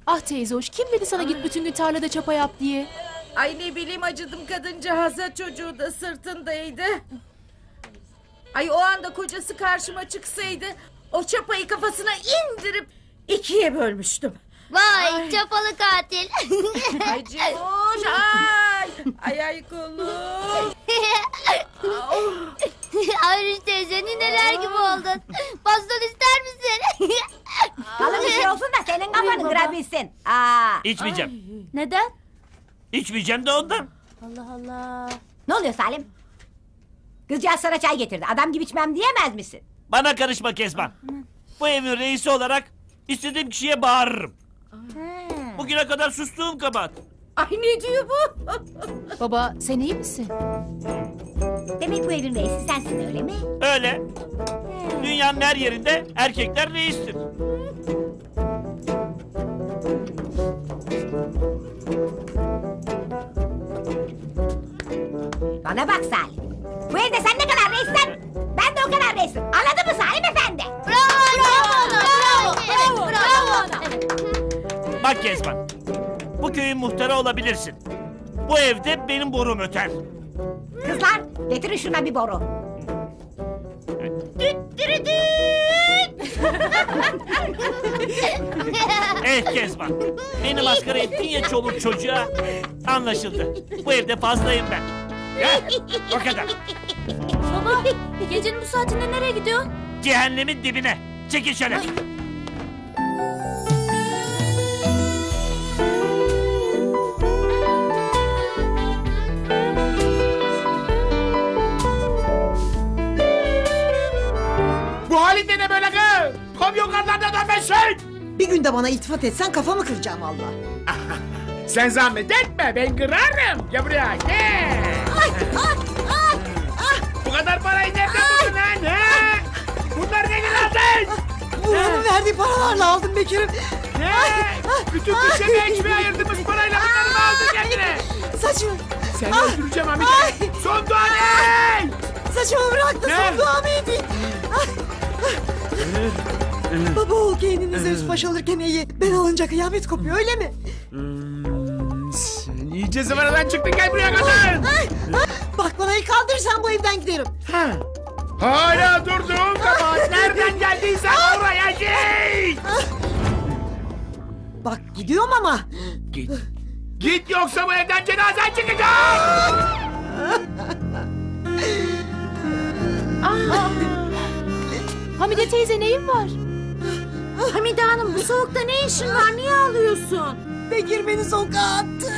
Ah teyze hoş, kim dedi sana git bütün gün tarlada çapa yap diye? Ay ne bileyim, acıdım kadıncağıza, çocuğu da sırtındaydı. Ay o anda kocası karşıma çıksaydı o çapayı kafasına indirip ikiye bölmüştüm. Vay çapalı katil. Ay Cimuş, ay kolum. Ayriş teyze nineler gibi oldun. Baston ister misin? Kalın bir şey olsun da senin kafanı kırabilsin. İçmeyeceğim. Neden? İçmeyeceğim de ondan. Allah Allah. Ne oluyor Salim? Kızcağız sana çay getirdi. Adam gibi içmem diyemez misin? Bana karışma Kezban. Bu evin reisi olarak istediğim kişiye bağırırım. Bugüne kadar sustuğum kabahat. Ay ne diyor bu? Baba sen iyi misin? Demek bu evin reisi sensin, öyle mi? Öyle. Dünyanın her yerinde erkekler reistir. Bana bak Salim. Bu evde sen ne kadar reissin, ben de o kadar reisim. Anladın mı Salim efendi? Bravo. Bak Kezban. Bu köyün muhtarı olabilirsin. Bu evde benim borum öter. Kızlar getirin şuna bir boru. Kezban. Beni maskara ettin ya çoluk çocuğa. Anlaşıldı. Bu evde fazlayım ben. O kadar. Baba gecenin bu saatinde nereye gidiyorsun? Cehennemin dibine. Çekil şöyle. Bu halinde ne böyle kız? Komyon karlarına dönmesin! Bir günde bana iltifat etsen kafamı kıracağım valla. Sen zahmet etme, ben kırarım. Gel buraya, gel. Bu kadar parayı nereden buldun lan? He? Bunlar nedir aldın? Buranın verdiği paralarla aldım Bekir'im. Ne? Bütün bütçemi ekmeğe ayırdığımız parayla bunları mı aldın kendine? Saçımı, Seni öldüreceğim Hamide. Son dua ne? saçımı bırak da Ne? son duamı edeyim. Baba oğul kendinize üst baş alırken iyi. Ben alınca kıyamet kopuyor, öyle mi? Sen iyice zıvanadan çıktın, gel buraya kadın. Bak bana el kaldırırsan bu evden giderim. Hala durduğun zaman nereden geldiysen oraya git. Bak gidiyorum ama. Git. Git yoksa bu evden cenazen çıkacak. Hamide teyze neyin var? Hamide Hanım, bu soğukta ne işin var, niye ağlıyorsun? Bekir beni sokağa attı.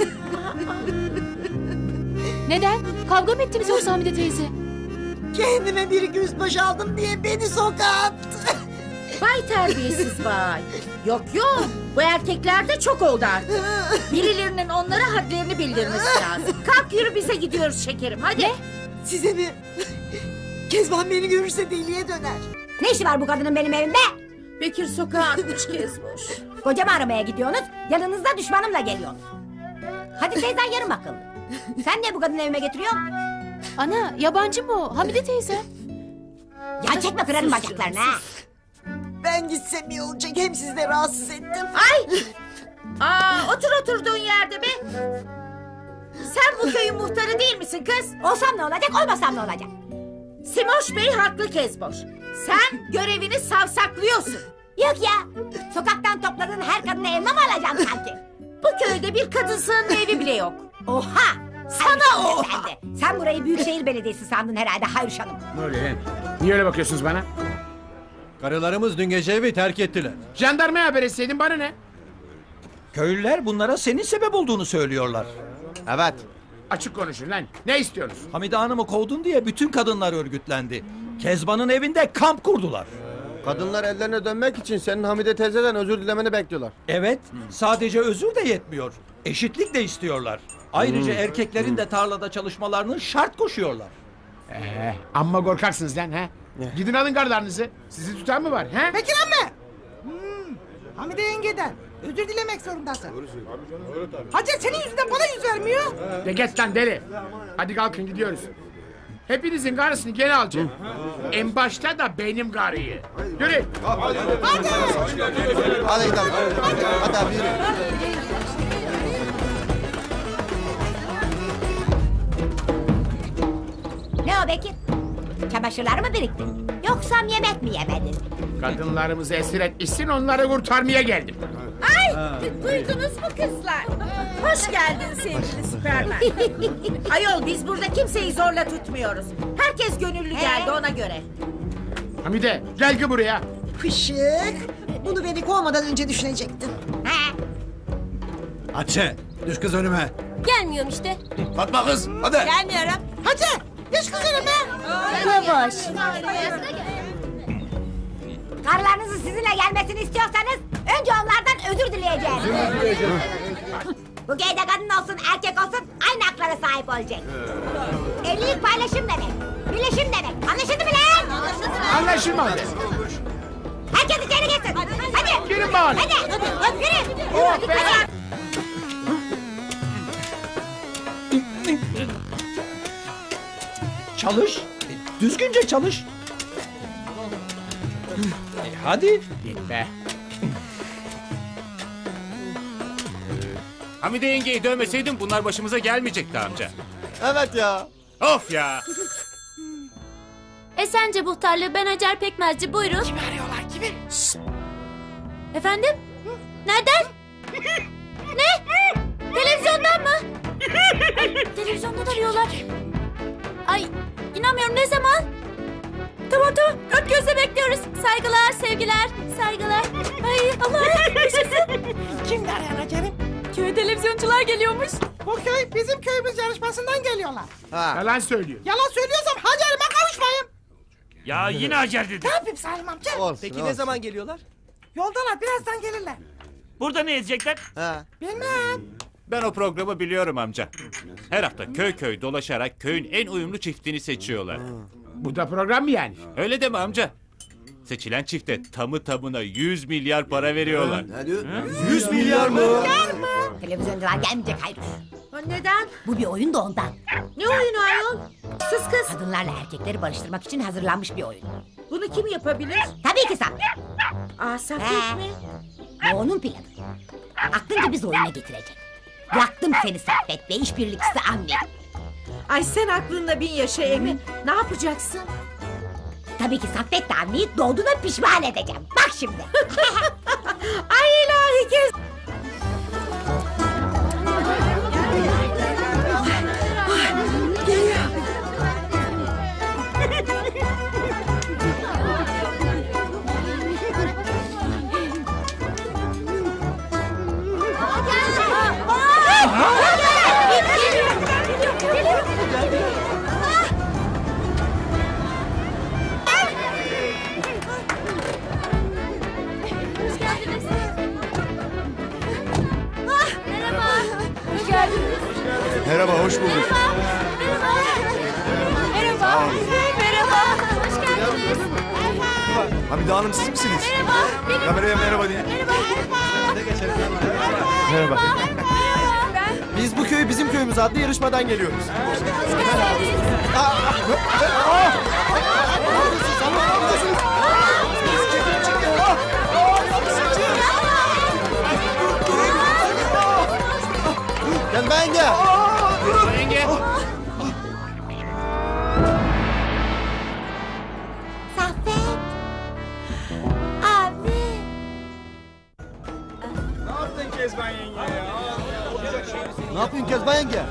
Neden? Kavga mı ettiniz yoksa Hamide teyze? Kendime bir iki üst baş aldım diye beni sokağa attı. Vay terbiyesiz vay. Yok, bu erkekler de çok oldu artık. Birilerinin onlara hadlerini bildirmesi lazım. Kalk yürü, bize gidiyoruz şekerim, hadi. Ne? Size mi? Kezban beni görürse deliye döner. Ne işi var bu kadının benim evimde? Bekir sokağa atmış Kezboş. Kocamı aramaya gidiyorsunuz, yanınızda düşmanımla geliyorsunuz. Hadi teyzen yarım akıllı. Sen niye bu kadını evime getiriyorsun? Ana yabancı mı o? Hamide teyze. Ya çekme, kırarım bacaklarını ha. Ben gitsem iyi olacak, hem sizi de rahatsız ettim. Otur oturduğun yerde be. Sen bu köyün muhtarı değil misin kız? Olsam ne olacak, olmasam ne olacak? Simoş Bey haklı Kezboş. Sen görevini savsaklıyorsun. Yok ya, sokaktan topladığın her kadını evime mi alacaksın sanki? Bu köyde bir kadın sığınma evi bile yok. Oha! Sana oha! Sen burayı Büyükşehir Belediyesi sandın herhalde Hayriş Hanım. Ne oluyor lan? Niye öyle bakıyorsunuz bana? Karılarımız dün gece evi terk ettiler. Jandarmaya haber etseydin bana ne? Köylüler bunlara senin sebep olduğunu söylüyorlar. Evet. Açık konuşun lan. Ne istiyorsunuz? Hamide Hanım'ı kovdun diye bütün kadınlar örgütlendi. Kezban'ın evinde kamp kurdular. Kadınlar ellerine dönmek için senin Hamide teyzeden özür dilemeni bekliyorlar. Evet, sadece özür de yetmiyor. Eşitlik de istiyorlar. Ayrıca erkeklerin de tarlada çalışmalarını şart koşuyorlar. Amma korkaksınız lan ha? Gidin alın karılarınızı. Sizi tutan mı var ha? Bekir amme! Hamide yengeden özür dilemek zorundasın. Hacer senin yüzünden bana yüz vermiyor. De geç lan deli. Hadi kalkın gidiyoruz. Hepinizin karısını gene alacağım. En başta da benim karıyı. Yürü. Hadi gidelim. Hadi abi yürü. Ne o Bekir? Çamaşırlar mı birikti? Yoksa yemek mi yemedin? Kadınlarımızı esir etmişsin, onları kurtarmaya geldim. Ay duydunuz mu kızlar? Hoş geldin sevgili Süpermen. Ayol biz burada kimseyi zorla tutmuyoruz. Herkes gönüllü geldi ona göre. Hamide, gel ki buraya. Pışık. Bunu beni kovmadan önce düşünecektin. He? Hatice düş kız önüme. Gelmiyorum işte. Fatma kız hadi. Gelmiyorum. Hadi. Düş kız önüme. Yavaş. Karılarınızın sizinle gelmesini istiyorsanız önce onlardan özür dileyeceğiz. Bu köyde kadın olsun erkek olsun aynı haklara sahip olacak. Evlilik paylaşım demek. Birleşim demek. Anlaşıldı mı lan? Anlaşılmadı. Herkes içeri geçsin. Hadi. Girin bari. Hadi. Yürü. Oh be. Hadi. Çalış. Düzgünce çalış. Hadi. Git be. Hamide yengeyi dövmeseydin bunlar başımıza gelmeyecekti amca. Evet ya. Of ya. Esence muhtarlığı ben Hacer Pekmezci buyurun. Kimi arıyorlar kimi? Efendim? Nereden? Ne? Televizyondan mı? Ay, televizyondan arıyorlar. Ay inanmıyorum ne zaman? Tamam dört gözle bekliyoruz. Saygılar sevgiler saygılar. Ay Allah yaşasın. Kim arayan Hacer'im? Köye televizyoncular geliyormuş. Bu köy bizim köyümüz yarışmasından geliyorlar. Ha. Yalan söylüyor. Yalan söylüyorsam Hacer'ime kavuşmayayım. Ya yine Hacer dedi. Ne yapayım Salim amca? Olsun, Peki olsun. ne zaman geliyorlar? Yoldalar birazdan gelirler. Burada ne edecekler? Ha. Bilmem. Ben o programı biliyorum amca. Her hafta köy köy dolaşarak köyün en uyumlu çiftini seçiyorlar. Bu da program mı yani? Öyle deme amca. Seçilen çifte tamı tamına 100 milyar para veriyorlar. Ne diyor? 100 milyar mı? Televizyoncular gelmeyecek hayır. Neden? Bu bir oyun da ondan. Ne oyunu ayol? Sus kız. Kadınlarla erkekleri barıştırmak için hazırlanmış bir oyun. Bunu kim yapabilir? Tabii ki Saffet. Aa Saffet He. mi? Bu onun planı. Aklınca biz oyuna getirecek. Bıraktım seni Saffet ve işbirlikçisi Avni. Ay sen aklında bin yaşa Emi. Ne yapacaksın? Tabii ki Saffet de Avni'yi doğduğuna pişman edeceğim. Bak şimdi. Ay ilahi kez. Hoş geldiniz. Merhaba. Hoş geldiniz. Merhaba, hoş bulduk. Merhaba. Merhaba. Merhaba. Hoş geldiniz. Hamide Hanım siz misiniz? Merhaba. Kameraya merhaba deyin. Merhaba. Biz bu köy bizim köyümüz adlı yarışmadan geliyoruz. Gel ben gel. Yenge. Saffet. Avni. Ne yapıyorsun Kezban yenge?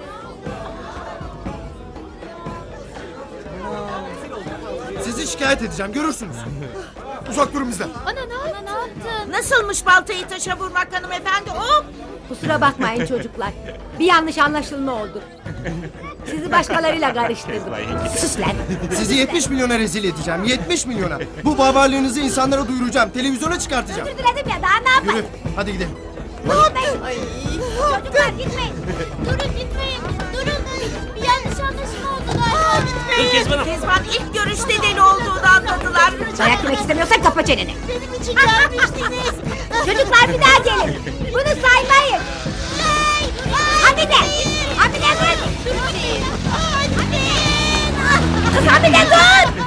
Sizi şikayet edeceğim görürsünüz. Uzak durun bizden. Ana ne yaptın? Nasılmış baltayı taşa vurmak hanımefendi? Hop! Kusura bakmayın çocuklar. Bir yanlış anlaşılma oldu. Sizi başkalarıyla karıştırdım. Sus lan. Sizi 70 milyona rezil edeceğim. 70 milyona. Bu bavarlığınızı insanlara duyuracağım. Televizyona çıkartacağım. Özür diledim ya daha ne yapayım? Yürü hadi gidelim. Çocuklar gitmeyin. Durun gitmeyin. Durun. Bir yanlış anlaşılma oldu galiba. Dur Kezban'ım. Kezban ilk görüşte deli olduğunu anladılar. Dayak yemek istemiyorsan kapa çeneni. Benim için gelmiştiniz. Çocuklar bir daha gelin. Bunu saymayın. Hadi de. Hadi de dur. Hadi. Kız Hamide dur!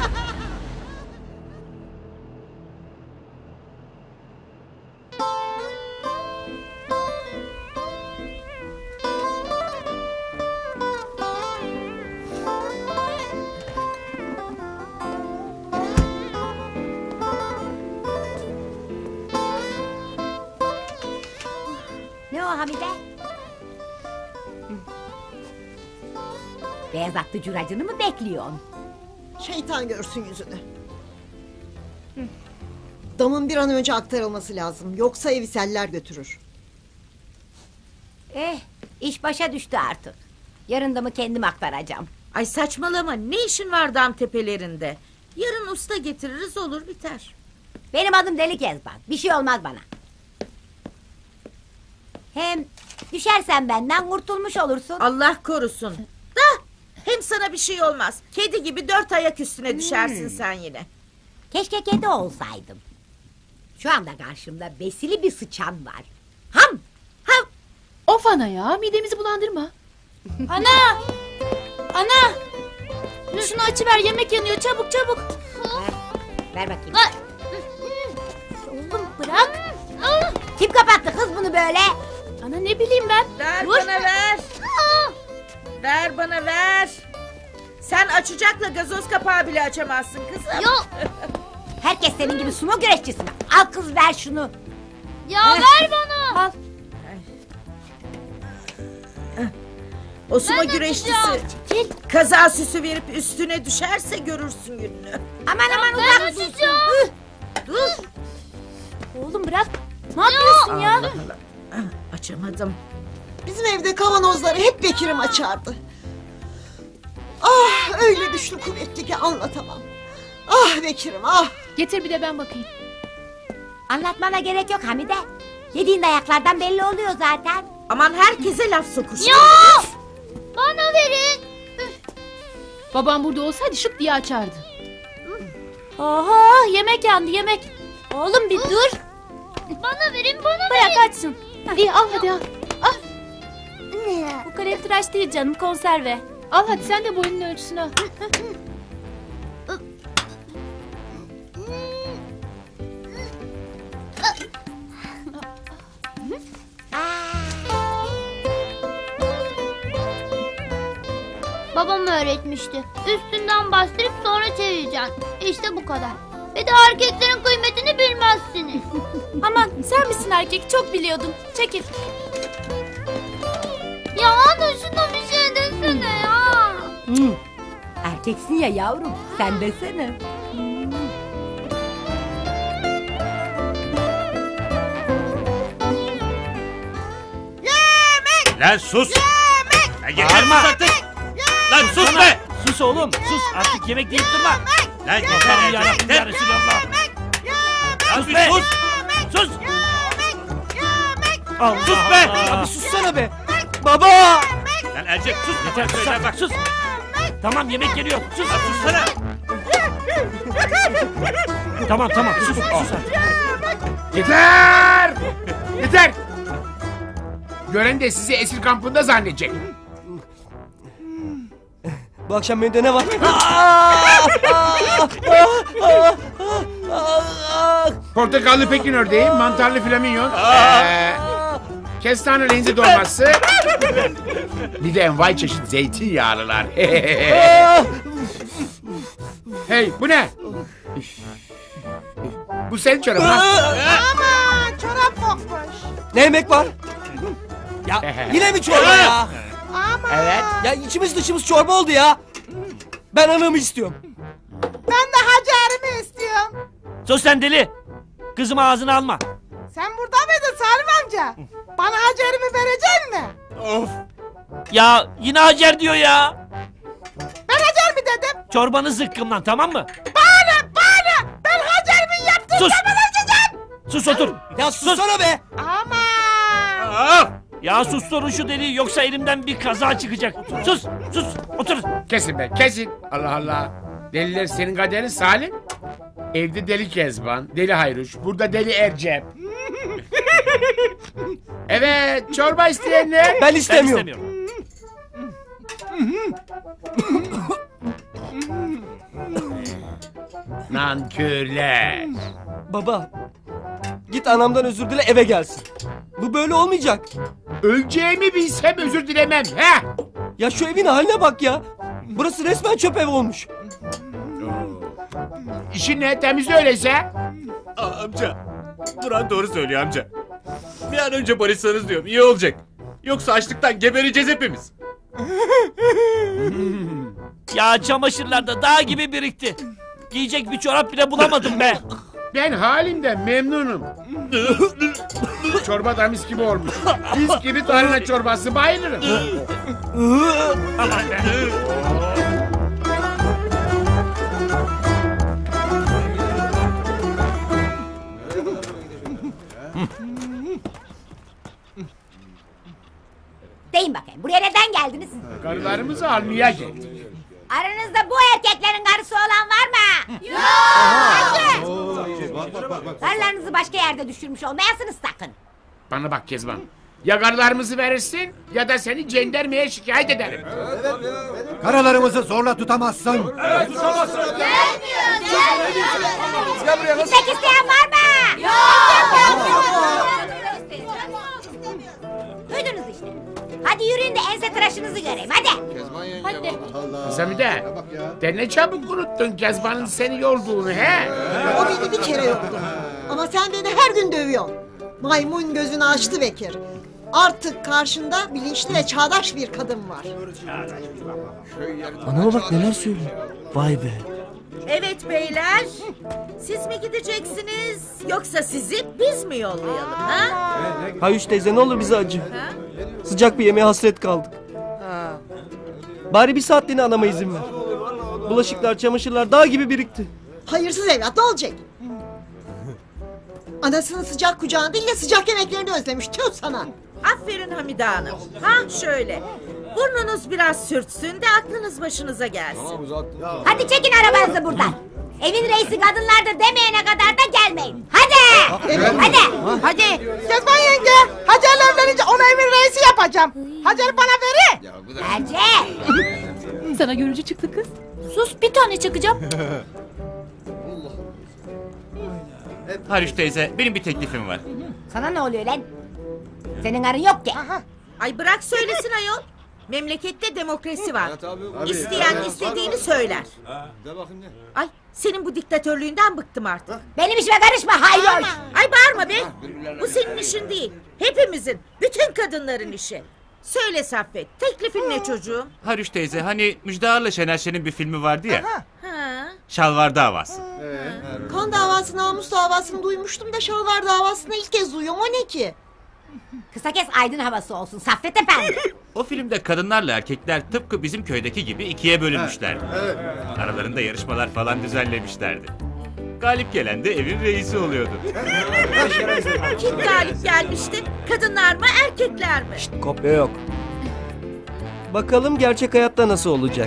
Ne o Hamide? Beyaz atlı curacını mı bekliyorsun? Şeytan görsün yüzünü. Damın bir an önce aktarılması lazım. Yoksa evi seller götürür. İş başa düştü artık. Yarın da mı kendim aktaracağım? Ay saçmalama, ne işin var dam tepelerinde? Yarın usta getiririz, olur biter. Benim adım Deli Kezban. Bir şey olmaz bana. Hem düşersen benden kurtulmuş olursun. Allah korusun. Da hem sana bir şey olmaz. Kedi gibi 4 ayak üstüne düşersin sen yine. Keşke kedi olsaydım. Şu anda karşımda besili bir sıçan var. Ham! Ham! Of ana ya, midemizi bulandırma. Ana! Ana! Şunu açıver, yemek yanıyor, çabuk çabuk. Ver bakayım. Oğlum bırak. Kim kapattı kız bunu böyle? Ana ne bileyim ben. Ver Dur. bana ver. Ver bana ver. Sen açacakla gazoz kapağı bile açamazsın kızım. Yok. Herkes senin gibi sumo güreşçisi mi? Al kız ver şunu. Ya ver bana. Al. O sumo Ben güreşçisi açacağım. kaza süsü verip üstüne düşerse görürsün gününü. Aman aman Ben uzak dursun. açacağım. Dur. Oğlum bırak. Ne yapıyorsun ya? Allah Allah. Ah, açamadım. Bizim evde kavanozları hep Bekir'im açardı. Ah öyle güçlü kuvvetli ki anlatamam. Ah Bekir'im ah. Getir bir de ben bakayım. Anlatmana gerek yok Hamide. Yediğin dayaklardan belli oluyor zaten. Aman herkese laf sokuş. Ya! Bana verin. Babam burada olsaydı şıp diye açardı. Oha yemek yandı yemek. Oğlum bir dur. Bana verin bana Bırak açsın. İyi al hadi al. Bu kalem tıraş değil canım konserve. Al hadi sen de boyunun ölçüsünü al. Babam öğretmişti. Üstünden bastırıp sonra çevireceksin. İşte bu kadar. Bir de erkeklerin kıymetini bilmezsiniz. Aman sen misin erkek? Çok biliyordum. Çekil. Ya anne şuna bir şey desene ya. Erkeksin ya yavrum. Sen desene. Lan sus. Lan yeter Bağırma. sus artık. Lan sus be. Sus oğlum sus artık yemek deyip durma. Lan yeter Allah'ım yeter yarabbim ya yeter. Resulallah. Lan Sus bir be. sus. Sus. Allah Sus be. Allah. Abi sussana be. Baba. Lan Ercep sus. Yeter sus Söyle artık, bak. sus. Tamam yemek geliyor. Sus. Lan sussana. Tamam sus artık. Yeter! Yeter! Gören de sizi esir kampında zannedecek. Bu akşam menüde ne var? Portakallı Pekin ördeği, mantarlı flaminyon, kestane lenzi dolması, bir de envai çeşit zeytinyağlılar. Hey bu ne? Bu senin çorabın ha? Ne yemek var? Ya yine mi çorba ya? Evet. Ya içimiz dışımız çorba oldu ya. Ben anamı istiyorum. Sus sen deli. Kızımı ağzına alma. Sen burada mıydın Salim amca? Bana Hacer'imi verecek mi? Of. Ya yine Hacer diyor ya. Ben Hacer mi dedim? Çorbanı zıkkımlan tamam mı? Bana! Ben Hacer'imin yaptığı Sus. zaman açacağım! Sus otur. Ya sussana be. Aman! Of. Ya sus sorun şu deliği yoksa elimden bir kaza çıkacak. Sus otur. Kesin be kesin. Allah Allah. Deliler senin kaderin Salim. Evde deli Kezban, deli Hayruş, burada deli Ercep. Evet, çorba isteyenler. Ben Ben istemiyorum. istemiyorum. Nankörler. Baba, git anamdan özür dile eve gelsin. Bu böyle olmayacak. Öleceğimi bilsem özür dilemem. He? Ya şu evin haline bak ya. Burası resmen çöp ev olmuş. İşin ne? Temizle öyleyse. Amca. Burhan doğru söylüyor amca. Bir an önce barışsanız diyorum. İyi olacak. Yoksa açlıktan gebereceğiz hepimiz. Ya çamaşırlar da dağ gibi birikti. Giyecek bir çorap bile bulamadım be. Ben halimden memnunum. Çorba da mis gibi olmuş. Mis gibi tarhana çorbası, bayılırım. Aman be. Deyin bakayım buraya neden geldiniz? Karılarımızı almaya geldik. Aranızda bu erkeklerin karısı olan var mı? Yok. Karılarınızı başka yerde düşürmüş olmayasınız sakın. Bana bak Kezban. Ya karılarımızı verirsin ya da seni jandarmaya şikayet ederim. Karalarımızı zorla tutamazsın. Gitmek isteyen var mı? Duydunuz işte. Hadi yürüyün de ense tıraşınızı göreyim hadi. Hadi. Zamide, de ne çabuk unuttun Kezban'ın seni yorduğunu he? O beni bir kere yoktu. Ama sen beni her gün dövüyorsun. Maymun gözünü açtı Bekir. Artık karşında bilinçli ve çağdaş bir kadın var. Anama bak neler söylüyor. Vay be. Evet beyler. Siz mi gideceksiniz yoksa sizi biz mi yollayalım ha? Hayuş teyze ne olur bize acı. Sıcak bir yemeğe hasret kaldık. Bari bir saatliğine anama izin ver. Bulaşıklar, çamaşırlar dağ gibi birikti. Hayırsız evlat ne olacak? Anasının sıcak kucağında değil de sıcak yemeklerini özlemiş. Tüh sana. Aferin Hamide Hanım. Ha şöyle. Burnunuz biraz sürtsün de aklınız başınıza gelsin. Hadi çekin arabanızı buradan. Evin reisi kadınlardır demeyene kadar da gelmeyin. Hadi. Hadi. Hadi. Kezban yenge, Hacer'le evlenince onu evin reisi yapacağım. Hacer'i bana verin. Hacer. Sana görücü çıktı kız. Sus bir tane çakacağım. Hariç teyze benim bir teklifim var. Sana ne oluyor lan? Senin karın yok ki. Ay bırak söylesin ayol. Memlekette demokrasi var. İsteyen istediğini söyler. Ay senin bu diktatörlüğünden bıktım artık. Benim işime karışma hayloş. Ay bağırma be. Bu senin işin değil. Hepimizin, bütün kadınların işi. Söyle Saffet, teklifin ne çocuğum? Hariç teyze hani Müjdar'la Şener Şen'in bir filmi vardı ya. Ha. Şalvar davası. Kan davası, namus davasını duymuştum da şalvar davasını ilk kez duyuyorum. O ne ki? Kısa kes aydın havası olsun Saffet efendi. O filmde kadınlarla erkekler tıpkı bizim köydeki gibi ikiye bölünmüşlerdi. Aralarında yarışmalar falan düzenlemişlerdi. Galip gelen de evin reisi oluyordu. Kim galip gelmişti? Kadınlar mı, erkekler mi? Kopya yok. Bakalım gerçek hayatta nasıl olacak?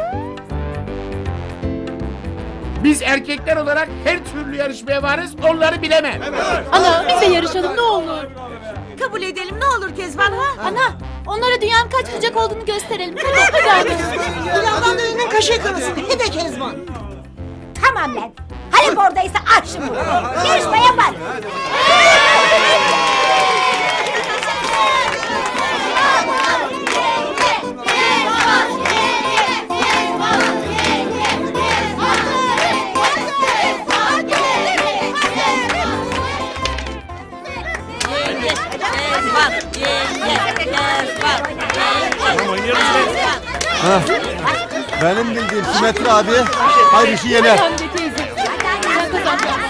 Biz erkekler olarak her türlü yarışmaya varız, onları bilemem. Ana biz de yarışalım ne olur. Kabul edelim ne olur Kezban ha? Ana onlara dünyanın kaç bucak olduğunu gösterelim. Hadi hadi. Bilal'dan önünün kaşığı kırılsın. He de Kezban. Tamam lan. Halep oradaysa aç şimdi. Yarışma yapar. Benim bildiğim Simetri abi hayır işi yener. Hamide teyze. Sen kazanacaksın.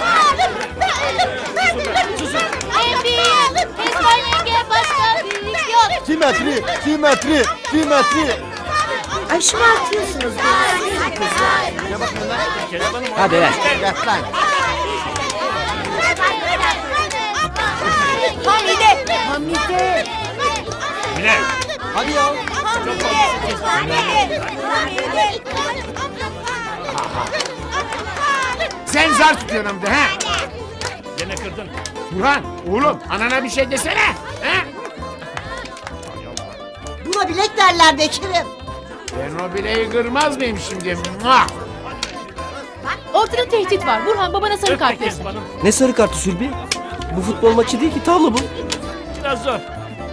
En büyük Kezban yenge başka büyük yok. Simetri. Ay şımartıyorsunuz beni. Hadi lan. Hamide. Bile. Hadi ya. Sen zar tutuyorsun hem de ha? Gene kırdın. Burhan, oğlum anana bir şey desene. He? Buna bilek derler Bekir'im. Ben o bileği kırmaz mıyım şimdi? Muah! Bak Ortada tehdit var. Burhan babana sarı kart versin. Kezban'ım. Ne sarı kartı Sülbi? Bu futbol maçı değil ki tavla bu. Biraz zor.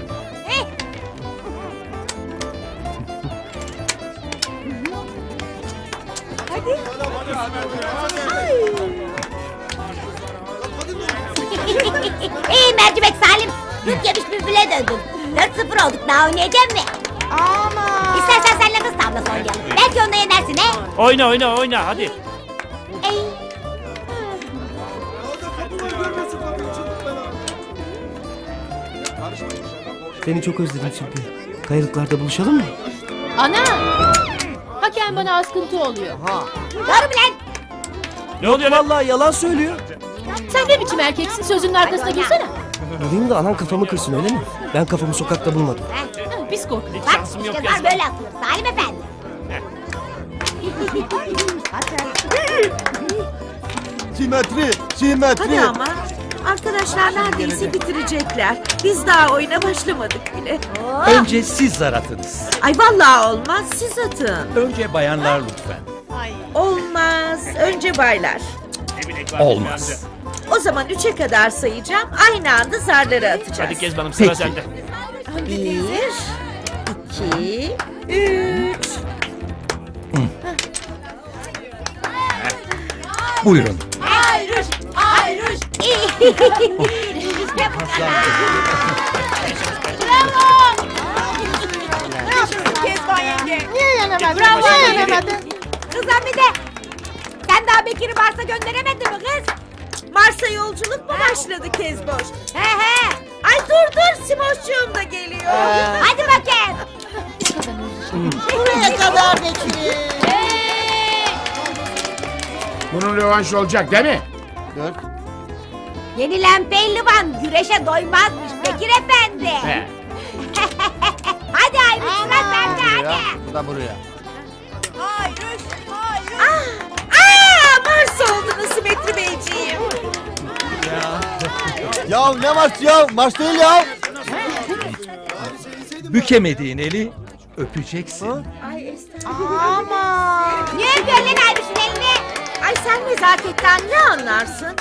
İyi mercimek Salim. Dut yemiş bülbüle döndün. 4-0 olduk, daha oynayacak mı? Ama. İstersen seninle kız tavlası oynayalım. Belki onda yenersin he? Oyna hadi. Ey. Seni çok özledim Sülbi. Kayalıklarda buluşalım mı? Ana! Hakem bana askıntı oluyor. Doğru mu lan? Ne oluyor lan? Vallahi yalan söylüyor. Sen ne biçim erkeksin? Sözünün arkasına girsene. Bulayım da anan kafamı kırsın öyle mi? Ben kafamı sokakta bulmadım. Biz korktuk. Hiç Bak şansım yok işte var Kezban. böyle atılır Salim efendi. Simetri. Hadi ama. Arkadaşlar neredeyse bitirecekler. Biz daha oyuna başlamadık bile. Önce siz zar atınız. Ay vallahi olmaz, siz atın. Önce bayanlar lütfen. Olmaz. Önce baylar. Olmaz. O zaman 3'e kadar sayacağım. Aynı anda zarları atacağız. Hadi Kezban'ım sıra Peki. sende. 1, 2, 3. Buyurun. İşte bu kadar. Kezban yenge. Niye yenemedin? Bravo. Niye yenemedin? Kız Hamide. Sen daha Bekir'i Mars'a gönderemedin mi kız? Mars'a yolculuk mu başladı Kezboş? He. Ay dur Simoşçuğum da geliyor. Hadi bakayım. Buraya kadar Bekir. Bunun rövanşı olacak değil mi? Yenilen pehlivan güreşe doymazmış Bekir efendi. He. Hadi Ayrıç sıra sende hadi. Bu da buraya. Mars oldunuz Simetri Beyciğim. Ya ne maç ya? Maç değil ya. Bükemediğin eli öpeceksin. Ay estağfurullah. Ama. Niye öpüyorsun lan Ayrıç'ın elini? Ay sen nezaketten ne anlarsın?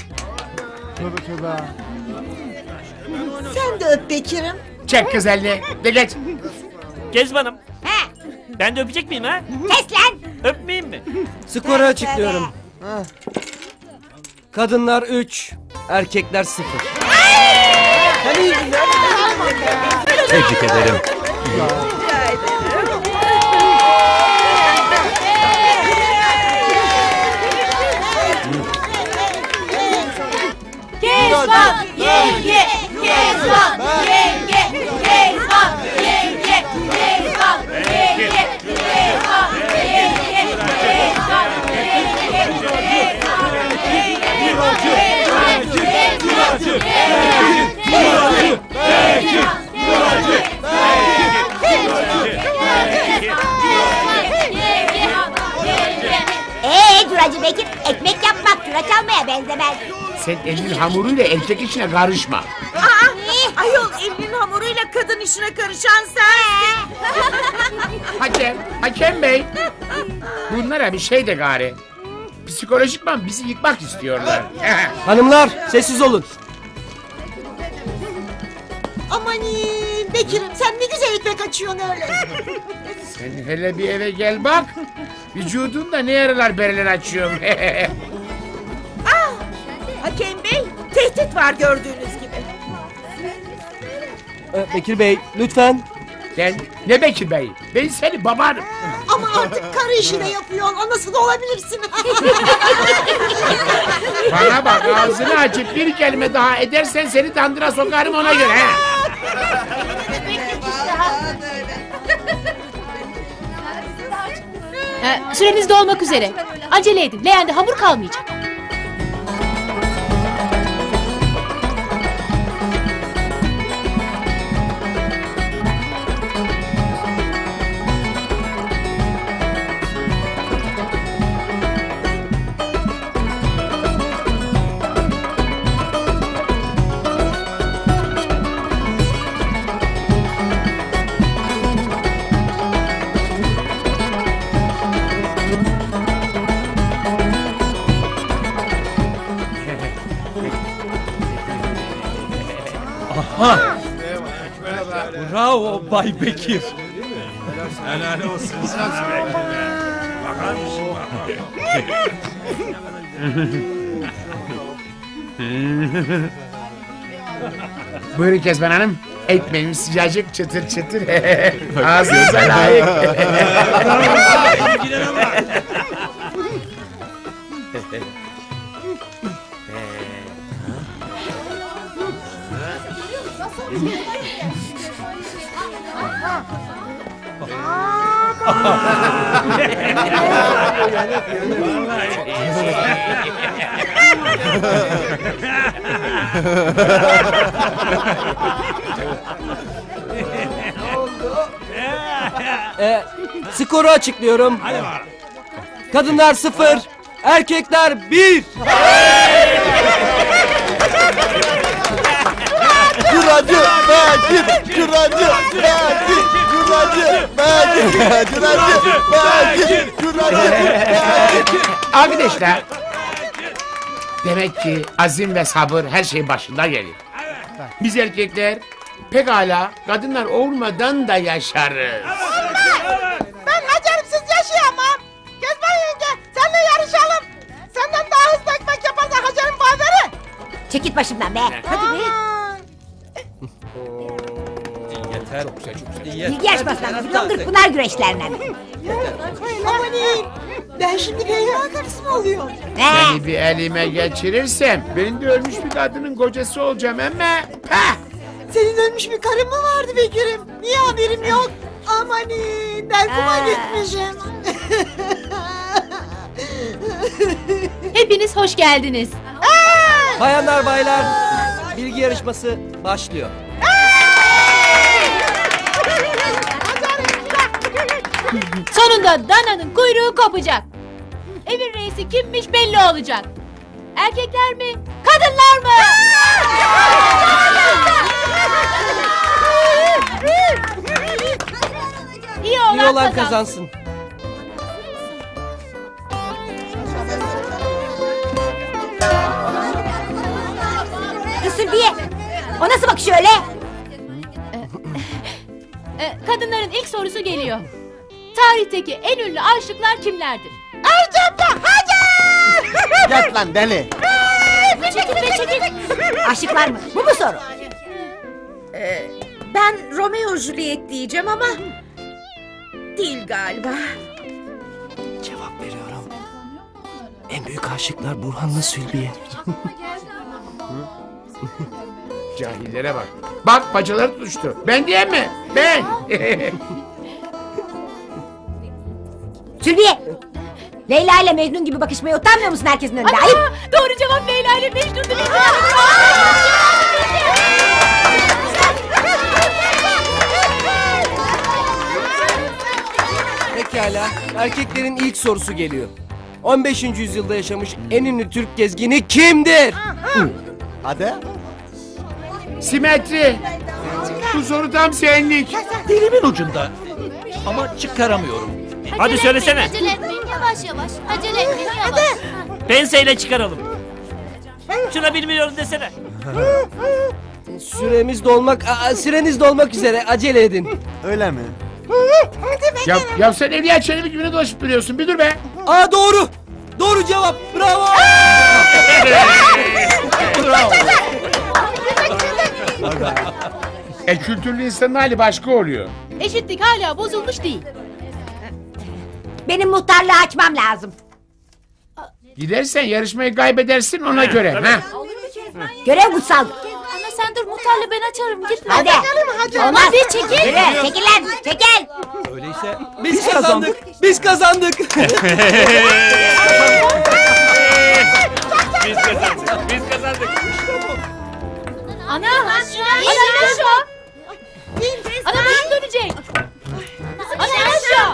Sen de öp Bekir'im. Çek kız elini. De geç. Kezban'ım. He. Ben de öpecek miyim ha? Kes lan. Öpmeyeyim mi? Skoru açıklıyorum. Kadınlar 3, erkekler 0. Tebrik ederim. Rica ederim. Kezban yenge. Kezban yenge. Kezban yenge. Kezban yenge. Kezban yenge. Curacı Bekir ekmek yapmak cura çalmaya benzemez. Sen elinin hamuruyla erkek işine karışma. Ayol elinin hamuruyla kadın işine karışan sensin. Hakem bey. Bunlara bir şey de gari. Psikolojikman bizi yıkmak istiyorlar. Hanımlar sessiz olun. Amanin Bekir'im sen ne güzel ekmek açıyorsun öyle. Sen hele bir eve gel bak. Vücudunda ne yaralar bereler açıyorum. Hakem Bey tehdit var gördüğünüz gibi. Bekir Bey lütfen. Sen ne Bekir Bey? Ben seni babanım. Ama artık karı işi de yapıyorsun. Anası da olabilirsin. Bana bak ağzını açıp bir kelime daha edersen seni tandıra sokarım ona göre. He. Süreniz dolmak üzere. Acele edin. Leğende hamur kalmayacak. Bravo Bay Bekir. Helal olsun. Bakar mısın Buyurun Kezban Hanım. Ekmeğim sıcacık çıtır çıtır. Ağzınıza layık. Skoru açıklıyorum. Hadi bakalım. Kadınlar 0, erkekler 1. Curacı Bekir, Curacı Bekir, Curacı Bekir, Curacı Bekir, Curacı Bekir. Arkadaşlar. Demek ki azim ve sabır her şey başında gelir. Biz erkekler pekala kadınlar olmadan da yaşarız. Ben Hacer'imsiz yaşayamam. Kezban yenge senle yarışalım. Senden daha hızlı ekmek yaparsa Hacer'im fazları. Çekit başımdan be. Hadi be. Yeter. Çok güzel, çok güzel. Bilgi yarışmasından mı? Yıldır Pınar güreşlerinden mi? Amanin. Ben şimdi Leyla karısı mı oluyorum? Seni bir elime geçirirsem ben de ölmüş bir kadının kocası olacağım ama. Senin ölmüş bir karın mı vardı Bekir'im? Niye haberim yok? Amanin ben kuma gitmişim. Hepiniz hoş geldiniz. Bayanlar baylar, bilgi yarışması başlıyor. Sonunda dananın kuyruğu kopacak. Evin reisi kimmiş belli olacak. Erkekler mi? Kadınlar mı? İyi olan kazansın. Kız Sülbiye. O nasıl bakış öyle? Kadınların ilk sorusu geliyor. Tarihteki en ünlü aşıklar kimlerdir? Ercep'le Hacer! Yat lan deli. Çekil. Aşıklar mı? Bu mu soru? Ben Romeo Juliet diyeceğim ama değil galiba. Cevap veriyorum. En büyük aşıklar Burhan'la Sülbiye. Cahillere bak. Bak paçaları tutuştu. Ben diye mi? Ben. Sülbiye. Leyla ile Mecnun gibi bakışmaya utanmıyor musun herkesin önünde? Ana, Ayıp. doğru cevap Leyla ile Mecnun'du. Pekala, erkeklerin ilk sorusu geliyor. 15. yüzyılda yaşamış en ünlü Türk gezgini kimdir? Hadi. Simetri. Bu soru tam senlik. Dilimin ucunda. Ama çıkaramıyorum. Hadi söylesene. Acele etmeyin, yavaş yavaş. Acele etmeyin, yavaş. Penseyle çıkaralım. Şuna bilmiyorum desene. Süreniz dolmak üzere. Acele edin. Öyle mi? Ya sen Evliya Çelebi gibi ne dolaşıp duruyorsun? Bir dur be. Aa doğru. Doğru cevap. Bravo. Bravo. Kültürlü insanın hali başka oluyor. Eşitlik hala bozulmuş değil. Benim muhtarlığı açmam lazım. Gidersen yarışmayı kaybedersin ona göre. Ha? Görev kutsaldır. Ana sen dur muhtarla ben açarım. Git lan. Hadi. Olmaz bir çekil. Yürü, çekil lan, çekil. Öyleyse Biz kazandık. Biz kazandık. Biz kazandık. Ana! Ana aşağı! Ana başım dönecek! Ana aşağı!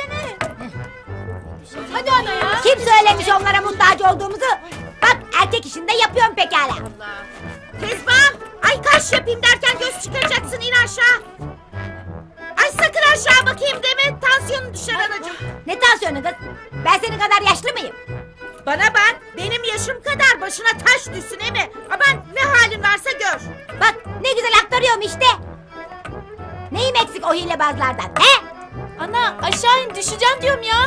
Hadi ana ya! Kim söylemiş onlara muhtaç olduğumuzu? Bak erkek işinde yapıyorum pekala. Kezban! Ay kaş yapayım derken göz çıkaracaksın, in aşağı. Ay sakın aşağı bakayım deme, tansiyonun düşer anacığım. Ne tansiyonu kız? Ben senin kadar yaşlı mıyım? Bana bak, benim yaşım kadar başına taş düşsün emi. Aman ne halin varsa gör. Bak ne güzel aktarıyorum işte. Neyim eksik o hilebazlardan? He? Ana aşağı in düşeceğim diyorum ya.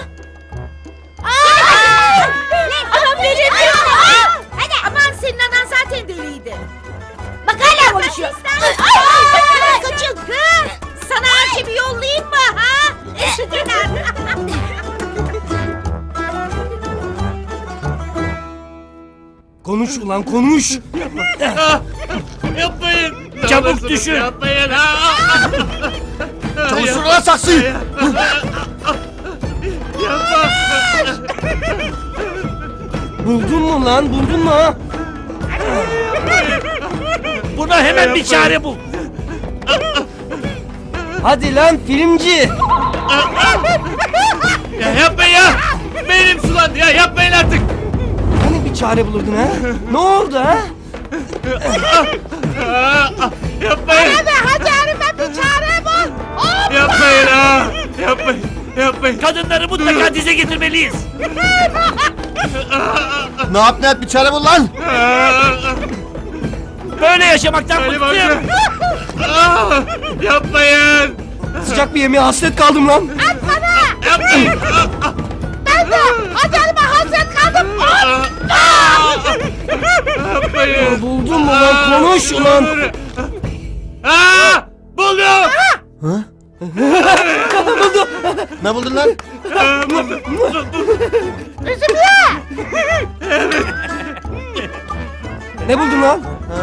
Anam veremiyor. Hadi. Aman senin anan zaten deliydi. Bak hala konuşuyor. Kaçın. Kız sana Arşiv'i yollayayım mı ha? Eşitler. Konuş ulan konuş. Yapmayın. Çabuk düşün. Yapmayın. Çalıştır lan saksıyı. Yapma. Buldun mu lan buldun mu ha? Buna hemen bir çare bul. Hadi lan filmci. Ya yapmayın ya. Benim sulandı ya, yapmayın artık. Hani bir çare bulurdun ha? Ne oldu ha? Yapmayın. Hadi Arif'e bir çare bul. Yapmayın ha. Yapmayın. Yapmayın. Kadınları mutlaka dize getirmeliyiz. Ne yap bir çare bul lan. Böyle yaşamaktan bıktım. Yapmayın. Sıcak bir yemeğe hasret kaldım lan. Yapmayın. Ben de Hacer'ime hasret kaldım. Yapmayın. Buldun mu lan konuş ulan. Buldum. Ne buldun lan? Ne buldun lan?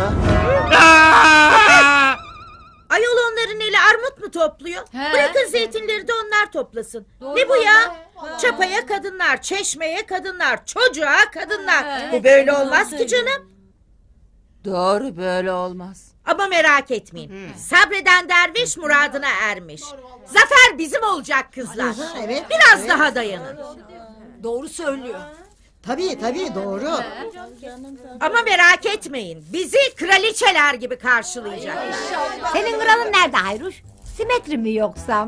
Ayol onların eli armut mu topluyor? Bırakın zeytinleri de onlar toplasın. Ne bu ya? Çapaya kadınlar, çeşmeye kadınlar, çocuğa kadınlar. Bu böyle olmaz ki canım. Doğru, böyle olmaz. Ama merak etmeyin. Sabreden derviş muradına ermiş. Zafer bizim olacak kızlar. Evet. Biraz daha dayanın. Doğru söylüyor. Tabii doğru. Ama merak etmeyin. Bizi kraliçeler gibi karşılayacak. Senin kralın nerede Hayruş? Simetri mi yoksa?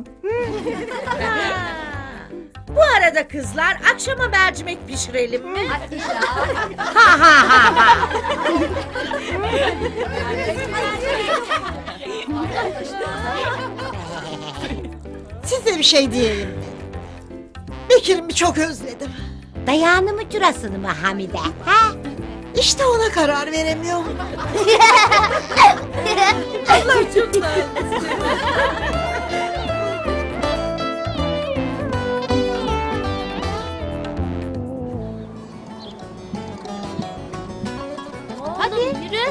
Bu arada kızlar akşama mercimek pişirelim mi? Ha ha ha ha. Size bir şey diyeyim mi? Bekir'imi çok özledim. Dayağını mı çırasını mı Hamide? Ha? İşte ona karar veremiyorum. Allah çok Hadi yürü.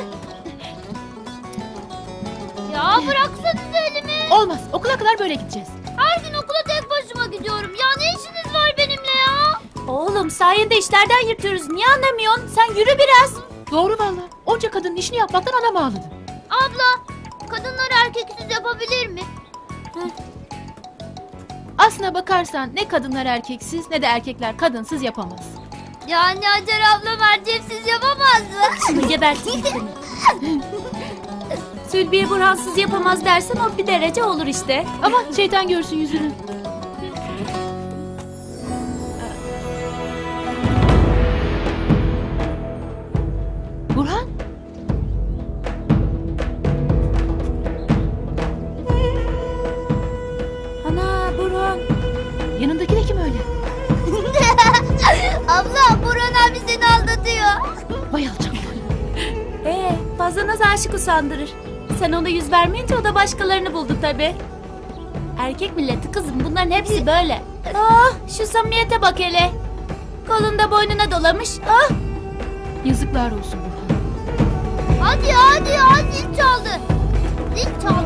Ya bıraksanıza elimi. Olmaz okula kadar böyle gideceğiz. Her gün okula tek başıma gidiyorum. Ya ne işiniz var benimle ya? Oğlum sayende işlerden yırtıyoruz. Niye anlamıyorsun? Sen yürü biraz. Doğru valla. Onca kadının işini yapmaktan anam ağladı. Abla, kadınlar erkeksiz yapabilir mi? Aslına bakarsan ne kadınlar erkeksiz ne de erkekler kadınsız yapamaz. Yani Hacer abla mercepsiz yapamaz mı? Şunu geberteyim seni. Sülbiye Burhansız yapamaz dersen o bir derece olur işte. Ama şeytan görsün yüzünü. Burhan? Ana Burhan. Yanındaki de kim öyle? Abla, Burhan abi seni aldatıyor. Vay alçak. Fazla naz aşık usandırır. Sen ona yüz vermeyince o da başkalarını buldu tabi. Erkek milleti kızım bunların hepsi böyle. Ah şu samimiyete bak hele. Kolunda boynuna dolamış. Ah. Yazıklar olsun Burhan. Hadi zil çaldı. Zil çaldı.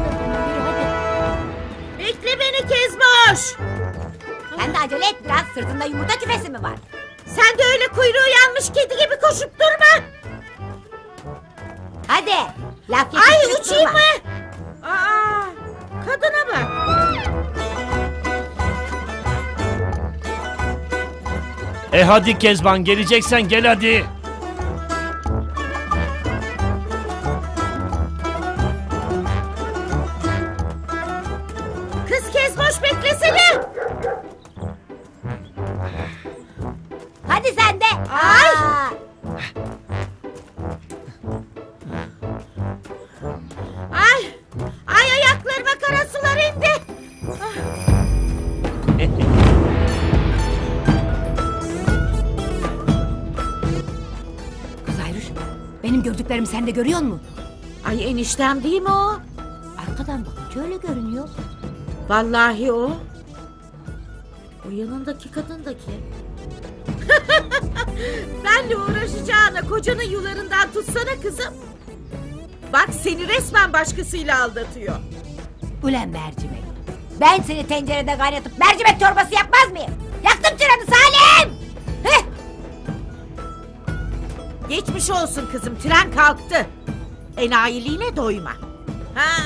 Bekle beni Kezboş. Sen de acele et biraz, sırtında yumurta küfesi mi var? Sen de öyle kuyruğu yanmış kedi gibi koşup durma. Hadi. Laf Ay yetiştirip uçayım durma. mı? Aa, kadına bak. Hadi Kezban geleceksen gel hadi. Kız Kezboş beklesene. Hadi sen de. Ay. Ay ayaklarıma kara sular indi. gördüklerimi sen de görüyor musun? Ay eniştem değil mi o? Arkadan bakınca öyle görünüyor. Vallahi o. O yanındaki kadın da kim? Benle uğraşacağına kocanın yularından tutsana kızım. Bak seni resmen başkasıyla aldatıyor. Ulan mercimek. Ben seni tencerede kaynatıp mercimek çorbası yapmaz mıyım? Yaktım çıranı Salim! Heh! Geçmiş olsun kızım, tren kalktı. Enayiliğine doyma. Ha.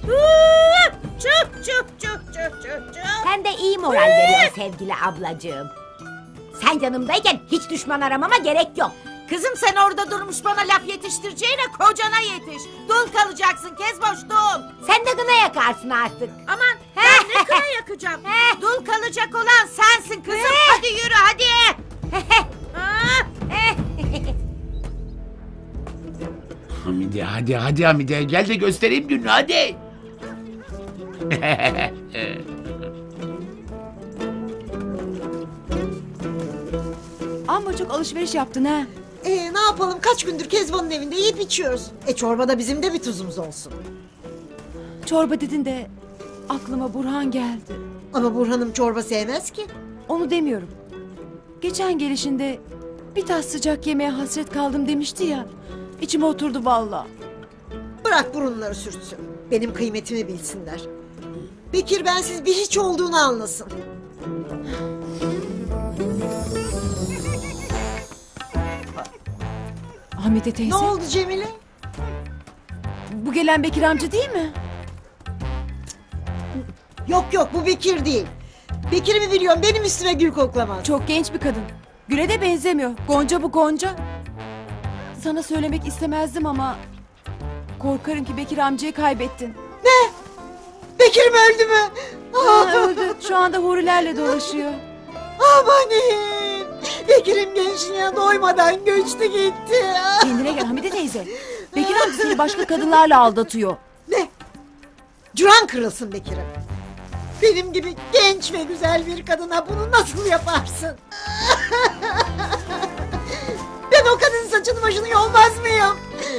Çık. Sen de iyi moral veriyorsun sevgili ablacığım. Sen yanımdayken hiç düşman aramama gerek yok. Kızım sen orada durmuş bana laf yetiştireceğine kocana yetiş. Dul kalacaksın Kezboş, dul. Sen de gına yakarsın artık. Aman ben ne kına yakacağım. Dul kalacak olan sensin kızım. Hadi yürü hadi. Hamide hadi Hamide gel de göstereyim gününü hadi. Amma çok alışveriş yaptın ha. Ne yapalım kaç gündür Kezban'ın evinde yiyip içiyoruz. Çorbada bizim de bir tuzumuz olsun. Çorba dedin de aklıma Burhan geldi. Ama Burhan'ım çorba sevmez ki. Onu demiyorum. Geçen gelişinde bir tas sıcak yemeğe hasret kaldım demişti ya. İçime oturdu vallahi. Bırak burunları sürtsün. Benim kıymetimi bilsinler. Bekir bensiz bir hiç olduğunu anlasın. Hamide teyze. Ne oldu Cemile? Bu gelen Bekir amca değil mi? Yok bu Bekir değil. Bekir'i mi biliyorum benim üstüme gül koklamaz. Çok genç bir kadın. Güle de benzemiyor. Gonca bu Gonca. Sana söylemek istemezdim ama... korkarım ki Bekir amcayı kaybettin. Ne? Bekir mi öldü mü? Öldü. Şu anda hurilerle dolaşıyor. Amanin. Bekir'im gençliğine doymadan göçtü gitti. Kendine gel Hamide teyze. Bekir amca seni başka kadınlarla aldatıyor. Ne? Curan kırılsın Bekir'im. Benim gibi genç ve güzel bir kadına bunu nasıl yaparsın? Ben o kadının saçını başını yolmaz mıyım?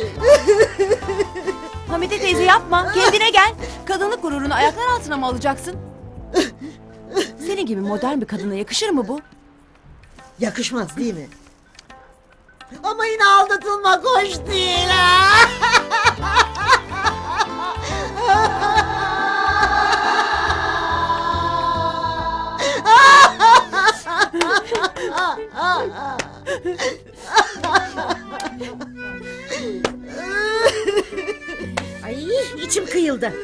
Hamide teyze yapma. Kendine gel. Kadınlık gururunu ayaklar altına mı alacaksın? Senin gibi modern bir kadına yakışır mı bu? Yakışmaz değil mi? Ama yine aldatılmak hoş değil ha. Ay içim kıyıldı.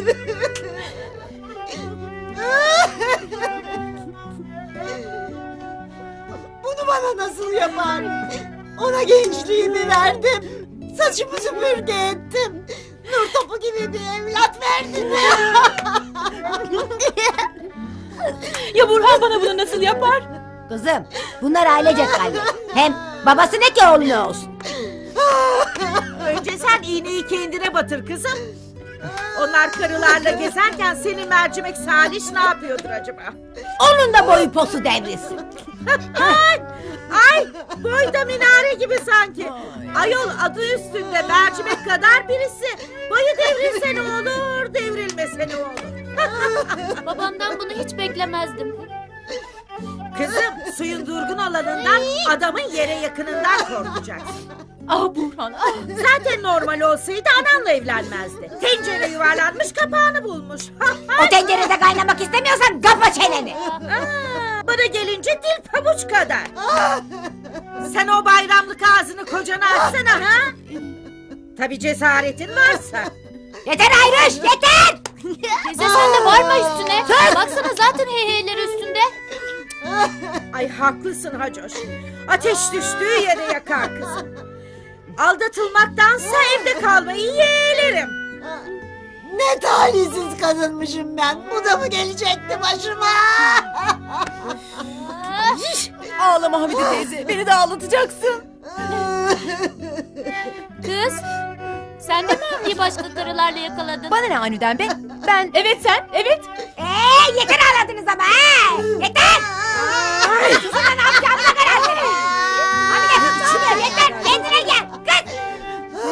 Bunu bana nasıl yapar? Ona gençliğimi verdim. Saçımı süpürge ettim. Nur topu gibi bir evlat verdim. Ya Burhan bana bunu nasıl yapar? Kızım bunlar ailecek gayrı. Hem babası ne ki oğlu ne olsun. Önce sen iğneyi kendine batır kızım. Onlar karılarla gezerken senin mercimek Salih ne yapıyordur acaba? Onun da boyu posu devrilsin. Ay boyda minare gibi sanki. Ayol adı üstünde mercimek kadar birisi. Boyu devrilse ne olur, devrilmese ne olur. Babamdan bunu hiç beklemezdim. Kızım suyun durgun olanından adamın yere yakınından korkacaksın. Ah Burhan. Zaten normal olsaydı ananla evlenmezdi. Tencere yuvarlanmış kapağını bulmuş. O tencerede kaynamak istemiyorsan kapa çeneni. Bana gelince dil pabuç kadar. Sen o bayramlık ağzını kocana açsana ha. Tabii cesaretin varsa. Yeter Ayruş yeter. Teyze sen de varma üstüne. Baksana zaten heyheyleri üstünde. Ay haklısın Hacoş. Ateş düştüğü yere yakar kızım. Aldatılmaktansa evde kalmayı yeğlerim. Ne talihsiz kadınmışım ben. Bu da mı gelecekti başıma? Ağlama Hamide teyze. Beni de ağlatacaksın. Kız sen de mi Hamdi'yi başka karılarla yakaladın? Bana ne Anü'den be? Ben... Evet sen, evet. Yeter ağladınız ama ha. Yeter. Susana ne yapacağımıza karar verin. Hadi gel. Yeter kendine gel. Kız.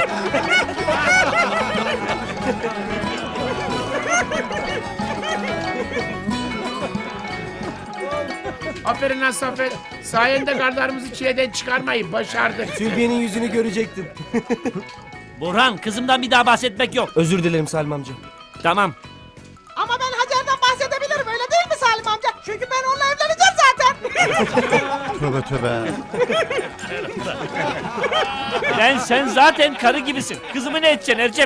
Aferin lan Saffet. Sayende karlarımızı çileden çıkarmayı başardık. Sülbiye'nin yüzünü görecektim. Burhan, kızımdan bir daha bahsetmek yok. Özür dilerim Salim amca. Tamam. Ama ben Hacer'den bahsedebilirim öyle değil mi Salim amca? Çünkü ben onunla evleneceğim zaten. Tövbe tövbe. Lan sen zaten karı gibisin. Kızımı ne edeceksin Ercep?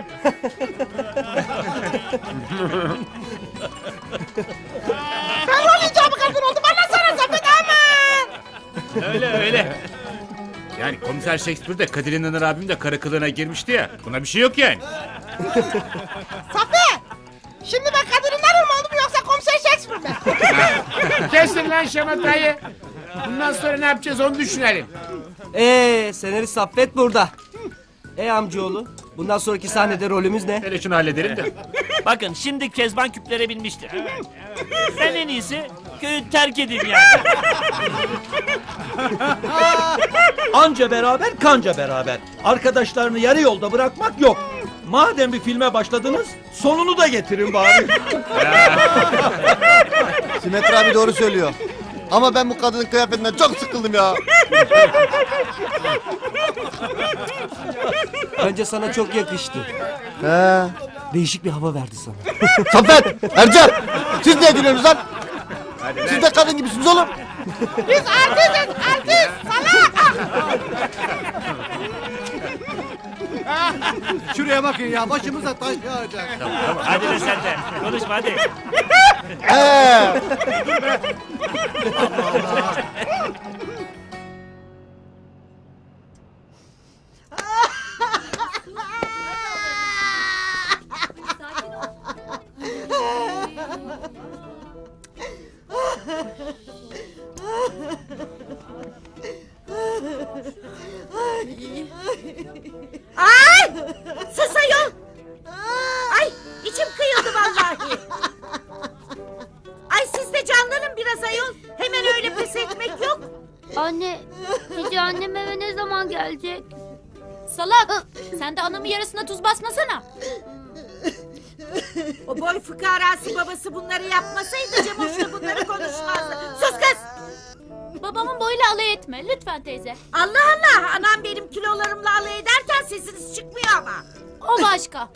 Ben rol icabı kadın oldum anlasana Saffet aman. Öyle. Yani komiser Shakespeare de Kadir İnanır abim de karı kılığına girmişti ya. Buna bir şey yok yani. Saffet. Şimdi ben Kadir İnanır mı oldum yoksa komiser Shakespeare mi? Kesin lan şamatayı. Bundan sonra ne yapacağız onu düşünelim. Senarist Saffet burada. Amcaoğlu, bundan sonraki sahnede rolümüz ne? Hele şunu halledelim de. Bakın şimdi Kezban küplere binmiştir. Ben en iyisi köyü terk edeyim yani. Anca beraber kanca beraber. Arkadaşlarını yarı yolda bırakmak yok. Madem bir filme başladınız sonunu da getirin bari. Simetri abi doğru söylüyor. Ama ben bu kadının kıyafetinden çok sıkıldım ya. Bence sana çok yakıştı. He. Değişik bir hava verdi sana. Saffet, Ercep, siz ne gülüyorsunuz lan? Siz de kadın gibisiniz oğlum. Biz artistiz artist salak. Şuraya bakın ya başımıza taş yağacak. Tamam, hadi be sen de. Konuşma hadi. Ay! Sus ayol! Ay içim kıyıldı vallahi. Ay siz de canlanın biraz ayol. Hemen öyle pes etmek yok. Anne, Cici annem eve ne zaman gelecek? Salak. Sen de anamın yarısına tuz basmasana. O boy fıkarası babası bunları yapmasaydı Cemoş'la bunları konuşmazdı. Sus kız! Babamın boyuyla alay etme lütfen teyze. Allah Allah! Anam benim kilolarımla alay ederken sesiniz çıkmıyor ama. O başka.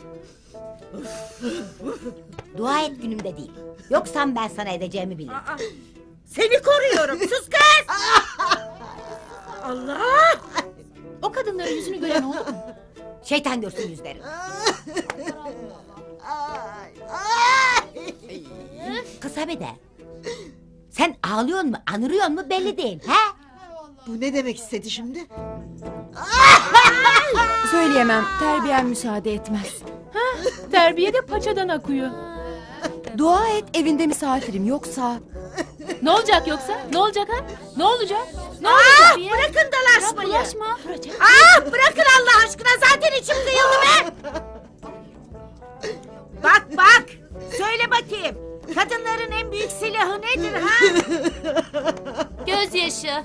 Dua et günümde değil. Yoksa ben sana edeceğimi bilirim. Aa, seni koruyorum. Sus kız! Allah! O kadınların yüzünü gören oldu mu? Şeytan görsün yüzlerini. Kısa be de. Sen ağlıyor mu, anırıyor mu belli değil, he? Bu ne demek istedi şimdi? Söyleyemem. Terbiyem müsaade etmez. Terbiye de paçadan akıyor. Dua et evinde misafirim yoksa. Ne olacak yoksa? Ne olacak ha? Ne olacak? Ne olacak diye? Bırakın dalaşmayı. Bulaşma. Bırakın Allah aşkına zaten içim kıyıldı be. Bak. Söyle bakayım. Kadınların en büyük silahı nedir ha? Gözyaşı.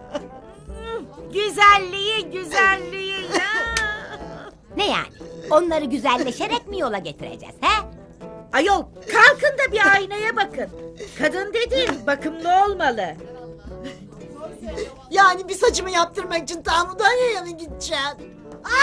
Güzelliği ya. Ne yani? Onları güzelleşerek mi yola getireceğiz, he? Ayol kalkın da bir aynaya bakın. Kadın dediğin bakımlı olmalı. Yani bir saçımı yaptırmak için Tanrı'dan mı gideceksin?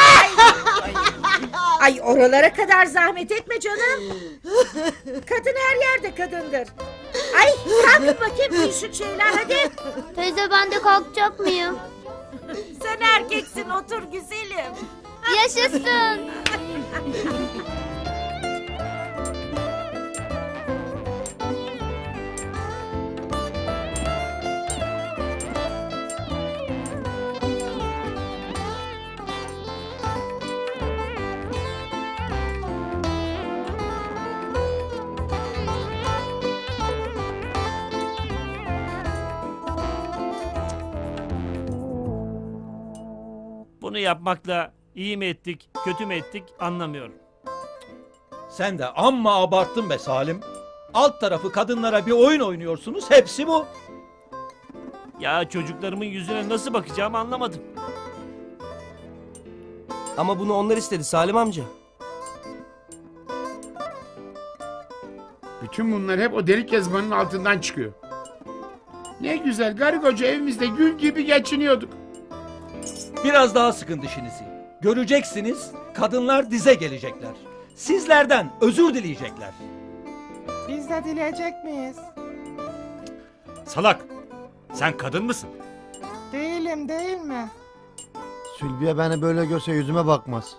Ay oralara kadar zahmet etme canım. Kadın her yerde kadındır. Ay kalkın bakayım bir şu şeyler hadi. Teyze ben de kalkacak mıyım? Sen erkeksin otur güzelim. Yaşasın. Bunu yapmakla iyi mi ettik, kötü mü ettik anlamıyorum. Sen de amma abarttın be Salim. Alt tarafı kadınlara bir oyun oynuyorsunuz hepsi bu. Ya çocuklarımın yüzüne nasıl bakacağımı anlamadım. Ama bunu onlar istedi Salim amca. Bütün bunlar hep o deli Kezban'ın altından çıkıyor. Ne güzel karı koca evimizde gül gibi geçiniyorduk. Biraz daha sıkın dişinizi. Göreceksiniz kadınlar dize gelecekler. Sizlerden özür dileyecekler. Biz de dileyecek miyiz? Salak. Sen kadın mısın? Değilim değil mi? Sülbiye beni böyle görse yüzüme bakmaz.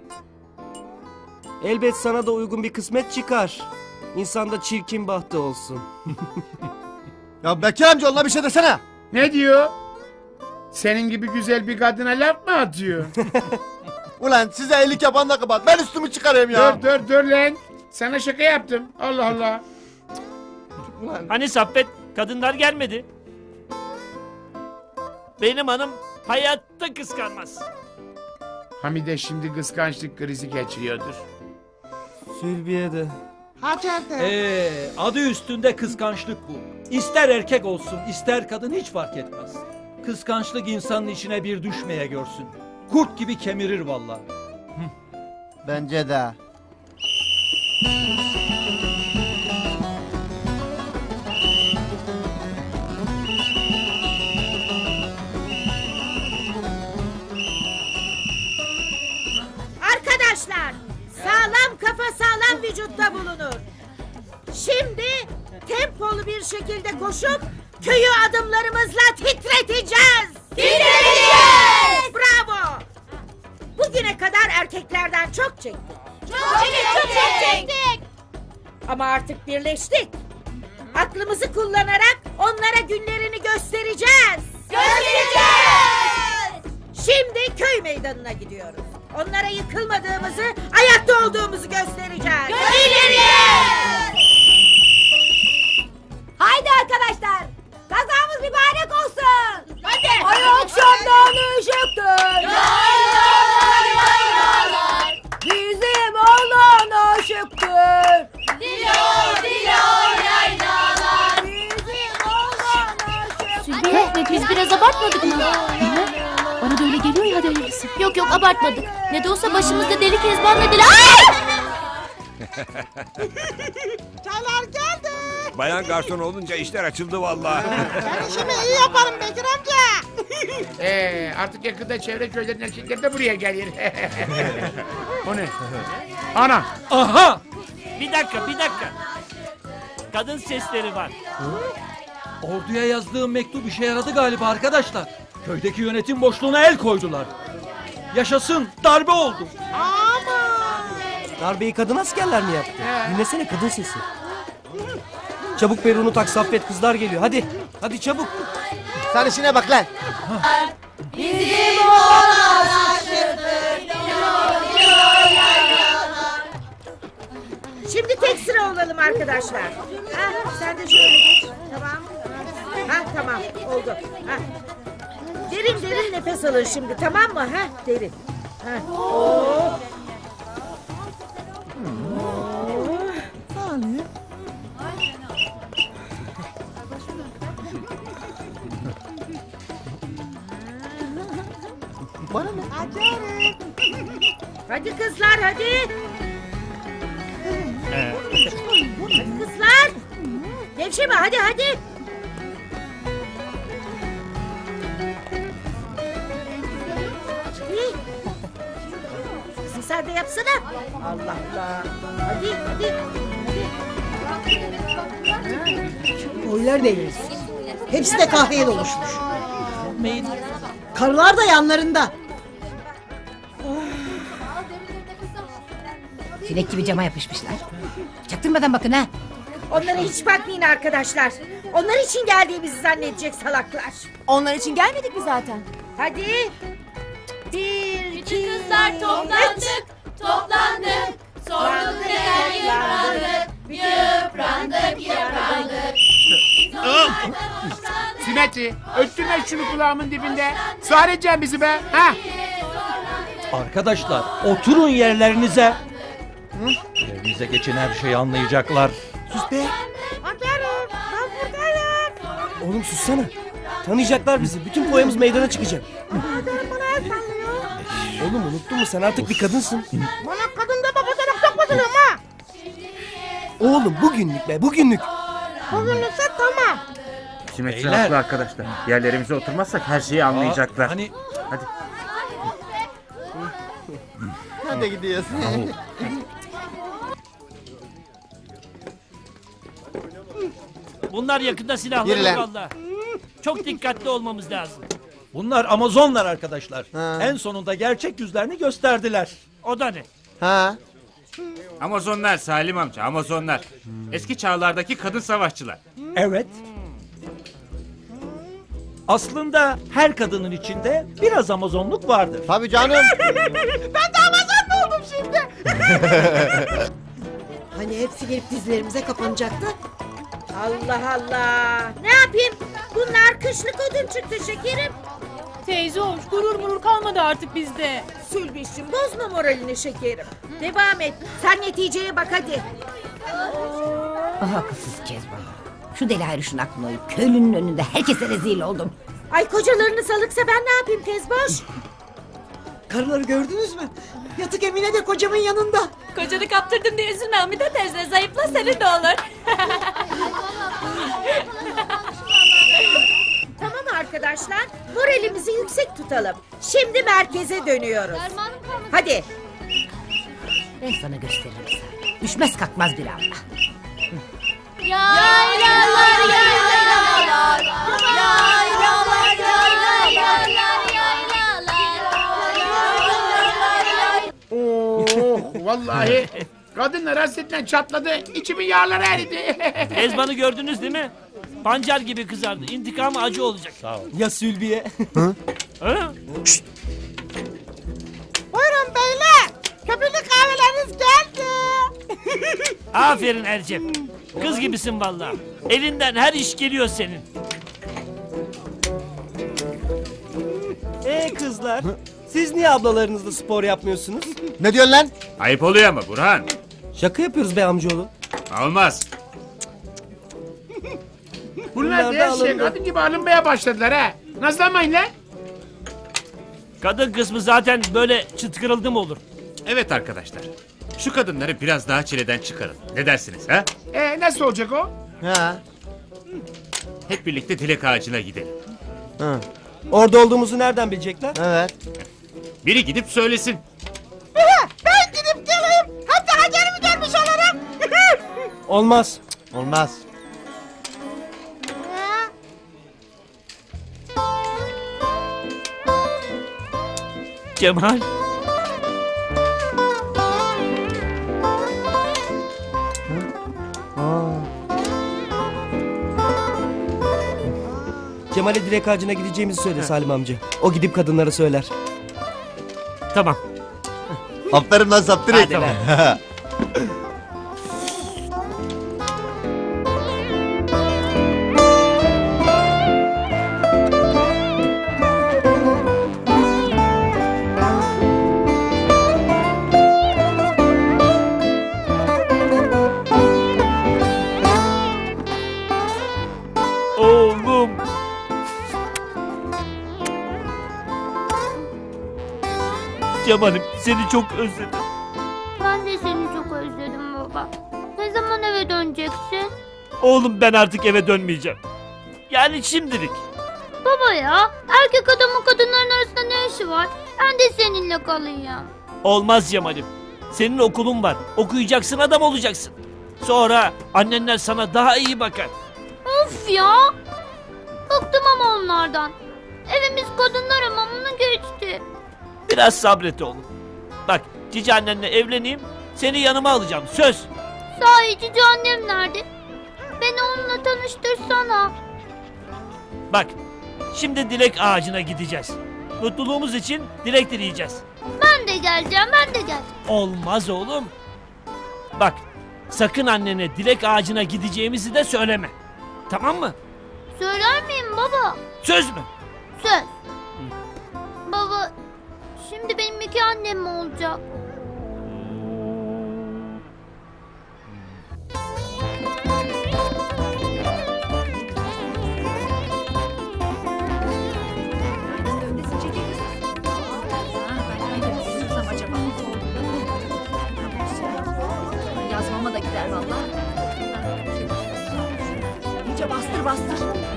Elbet sana da uygun bir kısmet çıkar. İnsanda çirkin bahtı olsun. Ya Bekir amca ona bir şey desene. Ne diyor? Senin gibi güzel bir kadına laf mı atıyor? Ulan size iyilik yapan da kapat. Ben üstümü çıkarayım ya. Dur lan. Sana şaka yaptım. Allah Allah. Hani Saffet kadınlar gelmedi. Benim hanım hayatta kıskanmaz. Hamide şimdi kıskançlık krizi geçiriyordur. Sülbiye de. Hacer de. Adı üstünde kıskançlık bu. İster erkek olsun ister kadın hiç fark etmez. Kıskançlık insanın içine bir düşmeye görsün. Kurt gibi kemirir vallahi. Bence de. Arkadaşlar, sağlam kafa sağlam vücutta bulunur. Şimdi tempolu bir şekilde koşup köyü adımlarımızla titreteceğiz. Titreteceğiz! Bravo! Bugüne kadar erkeklerden çok çektik. Çok çektik. Ama artık birleştik. Aklımızı kullanarak onlara günlerini göstereceğiz. Şimdi köy meydanına gidiyoruz. Onlara yıkılmadığımızı, ayakta olduğumuzu göstereceğiz. Haydi arkadaşlar. Kazamız mübarek olsun. Hadi. Ay akşamdan ışıktır. Bizim olan aşıktır. Sülbiye biz biraz abartmadık mı? Bana da öyle geliyor ya, hadi öyleyse. Yok abartmadık. Ne de olsa başımızda deli Kezban'la deli... Ay! Çaylar geldi. Bayan garson olunca işler açıldı vallahi. Ben işimi iyi yaparım Bekir amca. Artık yakında çevre köylerin erkekleri de buraya gelir. O ne? Ana! Aha! Bir dakika. Kadın sesleri var. Orduya yazdığım mektup işe yaradı galiba arkadaşlar. Köydeki yönetim boşluğuna el koydular. Yaşasın, darbe oldu. Darbeyi kadın askerler mi yaptı? Dinlesene kadın sesi. Çabuk peruğunu tak Saffet, kızlar geliyor. Hadi çabuk. Sen işine bak lan. Bizim olan aşıktır. Şimdi tek sıra olalım arkadaşlar. Sen de şöyle geç. Tamam. Tamam oldu. Derin nefes alın şimdi, tamam mı? Derin. Bana ne? Hadi kızlar hadi. Hadi kızlar. Gevşeme hadi. Hadi kızım sen de yapsana. Allah Allah. Hadi. Boylar deliriz. Hepsi de kahveye doluşmuş. Karılar da yanlarında. Sinek gibi cama yapışmışlar. Çaktırmadan bakın ha. Onlara hiç bakmayın arkadaşlar. Onlar için geldiğimizi zannedecek salaklar. Onlar için gelmedik mi zaten? Hadi. Bir, iki, Kızlar toplandık. Sorduk neden yıprandık. Simetri, öttürme şunu kulağımın dibinde. Sağır edeceksin bizi be. Arkadaşlar oturun yerlerinize. Yerinize geçin, her şeyi anlayacaklar. Sus be. Aferin, ben buradayım. Oğlum sussana. Tanıyacaklar bizi. Bütün boyamız meydana çıkacak. Bana el sallıyor. Oğlum unuttun mu sen artık bir kadınsın. Bana kadın deme bacanak çok bozuluyorum ha. Oğlum bugünlük be bugünlük. Bugünlükse tamam. Simetri Beyler. haklı arkadaşlar. Yerlerimize oturmazsak her şeyi anlayacaklar. Hani Hadi. Hadi gidiyoruz. Bunlar yakında Yürü silahlanır lan. valla. Çok dikkatli olmamız lazım. bunlar Amazonlar arkadaşlar. Ha. En sonunda gerçek yüzlerini gösterdiler. O da ne? Ha? Amazonlar Salim amca, Amazonlar. Eski çağlardaki kadın savaşçılar. Evet. Aslında her kadının içinde biraz Amazonluk vardır. Tabii canım. Ben de Amazon mu oldum şimdi? Hani hepsi gelip dizlerimize kapanacaktı. Allah Allah. Ne yapayım? Bunlar kışlık odun çıktı şekerim. Teyze olmuş gurur kalmadı artık bizde. Sülbüş'cüm bozma moralini şekerim. Devam et. Sen neticeye bak hadi. Ah akılsız Kezban. Şu deli hayrışın aklına uyup köylünün önünde herkese rezil oldum. Ay kocalarını salıksa ben ne yapayım Kezboş? Karıları gördünüz mü? Yatık Emine de kocamın yanında. Kocanı kaptırdım diye üzülme Hamide teyze. Zayıfla senin de olur. Tamam arkadaşlar. Moralimizi yüksek tutalım. Şimdi merkeze dönüyoruz. Hadi. Ben sana gösteririm sana. Düşmez kalkmaz bir abla. Yaylalar yaylalar. Yaylalar yaylalar. Oh vallahi kadınlar hasretten çatladı. İçimin yağları eridi. Kezban'ı gördünüz değil mi? Pancar gibi kızardı. İntikamı acı olacak. Sağ ol. Ya Sülbiye? Ha? Buyurun beyler. Köpüklü kahveleriniz geldi. Aferin Ercep. Kız gibisin vallahi. Elinden her iş geliyor senin. Kızlar siz niye ablalarınızla spor yapmıyorsunuz? Ne diyorsun lan? Ayıp oluyor ama Burhan. Şaka yapıyoruz be amcaoğlu. Olmaz. Bunlar Bunlar da da her şey alındı. kadın gibi alınmaya başladılar ha. Nazlanmayın lan. Kadın kısmı zaten böyle çıtkırıldı mı olur? Evet arkadaşlar. Şu kadınları biraz daha çileden çıkarın. Ne dersiniz ha? Nasıl olacak o? Ha? Hep birlikte dilek ağacına gidelim. Ha. Orada olduğumuzu nereden bilecekler? Evet. Biri gidip söylesin. Ben gidip geleyim. Hem de Hacer'imi görmüş olurum. Olmaz. Olmaz. Cemal. Cemal'e direk ağacına gideceğimizi söyle Salim amca. O gidip kadınlara söyler. Tamam. Aferin lan saptırık. Hadi be. Oğlum. Cemal'im seni çok özledim. Ben de seni çok özledim baba. Ne zaman eve döneceksin? Oğlum ben artık eve dönmeyeceğim. Yani şimdilik. Baba ya, erkek adamın kadınların arasında ne işi var? Ben de seninle kalayım. Olmaz Cemal'im. Senin okulun var. Okuyacaksın, adam olacaksın. Sonra annenler sana daha iyi bakar. Of ya! Bıktım ama onlardan. Evimiz kadınlar hamamına geçti. Biraz sabret oğlum. Bak cici annenle evleneyim. Seni yanıma alacağım. Söz. Sahi cici annem nerede? Beni onunla tanıştırsana. Bak şimdi dilek ağacına gideceğiz. Mutluluğumuz için dilek dileyeceğiz. Ben de geleceğim, ben de geleceğim. Olmaz oğlum. Bak sakın annene dilek ağacına gideceğimizi de söyleme. Tamam mı? Söyler miyim baba? Söz mü? Söz. Baba, şimdi benim iki annem mi olacak? bastır bastır.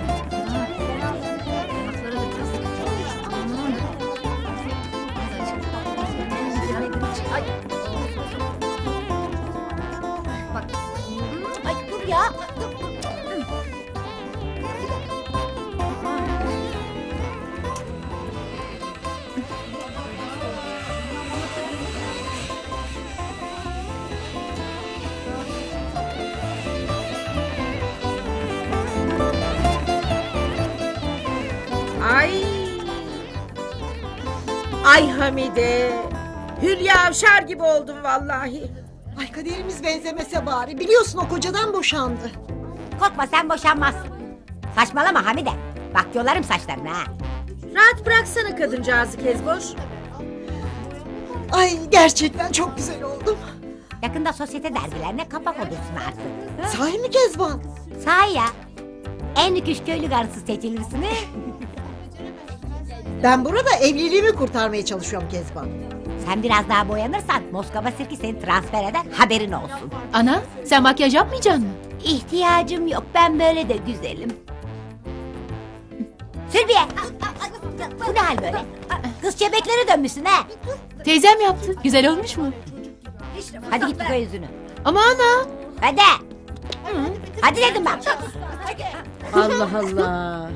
Ay dur ya. Ay. Ay Hamide. Hülya Avşar gibi oldum vallahi. Ay kaderimiz benzemese bari. Biliyorsun o kocadan boşandı. Korkma sen boşanmazsın. Saçmalama Hamide. Bak yolarım saçlarını ha. Rahat bıraksana kadıncağızı Kezboş. Ay gerçekten çok güzel oldum. Yakında sosyete dergilerine kapak olursun artık. Sahi mi Kezban? Sahi ya. En lüküs köylü karısı seçilirsin. Ben burada evliliğimi kurtarmaya çalışıyorum Kezban. Sen biraz daha boyanırsan Moskova sirki seni transfer eder, haberin olsun. Ana sen makyaj yapmayacaksın mı? İhtiyacım yok, ben böyle de güzelim. Sülbiye! Bu ne hal böyle? Kız çebekleri dönmüşsün ha. Teyzem yaptı. Güzel olmuş mu? Hadi git yıka yüzünü. Ama ana. Hadi. Hadi dedim bak. Allah Allah.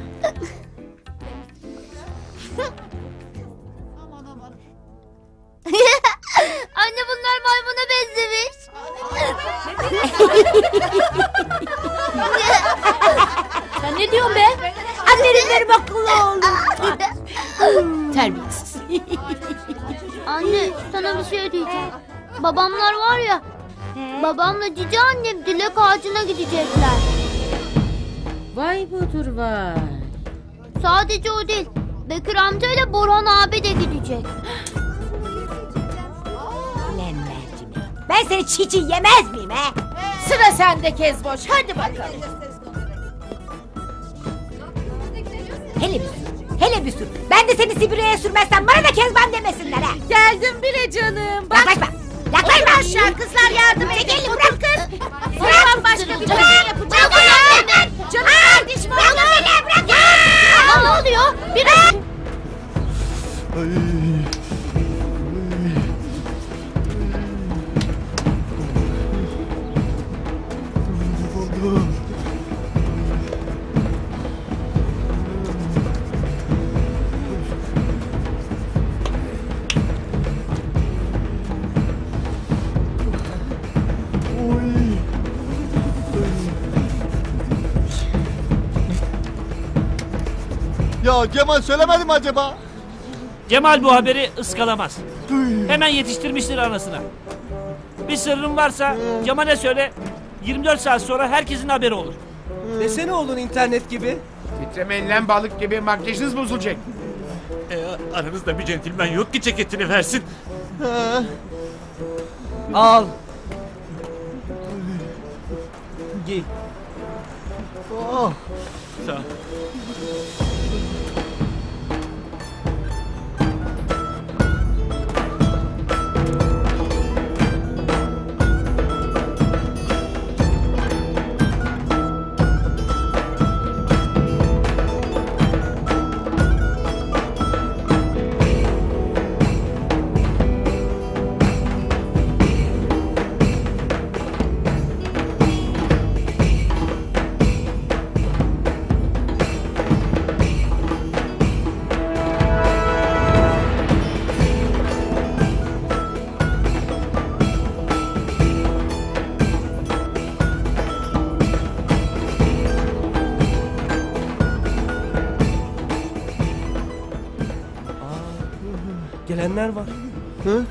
Anne bunlar maymuna benzemiş. Sen ne diyorsun be? Aferin benim akıllı oğlum. Terbiyesiz. Anne sana bir şey diyeceğim. Babamlar var ya. Babamla cici annem dilek ağacına gidecekler. Vay budur vay. Sadece o değil. Bekir amcayla Burhan abi de gidecek. Lan mercimek. Ben seni çiğ çiğ yemez miyim he? Sıra sende Kezboş, hadi bakalım. Hele bir sür. Hele bir sür. Ben de seni Sibirya'ya sürmezsem bana da Kezban demesinler ha. Geldim bile canım. Bak. Yaklaşma. Yaklaşma. Otur aşağı kızlar yardım edin. Çekil, Otur bırak. kız. Sıra başka bir şey yapacağım. Canım kardeşim Bırak oğlum. beni bırak. Aa, ne oluyor? Ya Cemal söylemedi mi acaba? Cemal bu haberi ıskalamaz. Hemen yetiştirmiştir anasına. Bir sırrın varsa Cemal'e söyle. 24 saat sonra herkesin haberi olur. Desene oğlun internet gibi. Titremeyin lan balık gibi, makyajınız bozulacak. Aranızda bir centilmen yok ki ceketini versin. Al. Giy. Oh. Sağ ol. Gelenler var. Hı?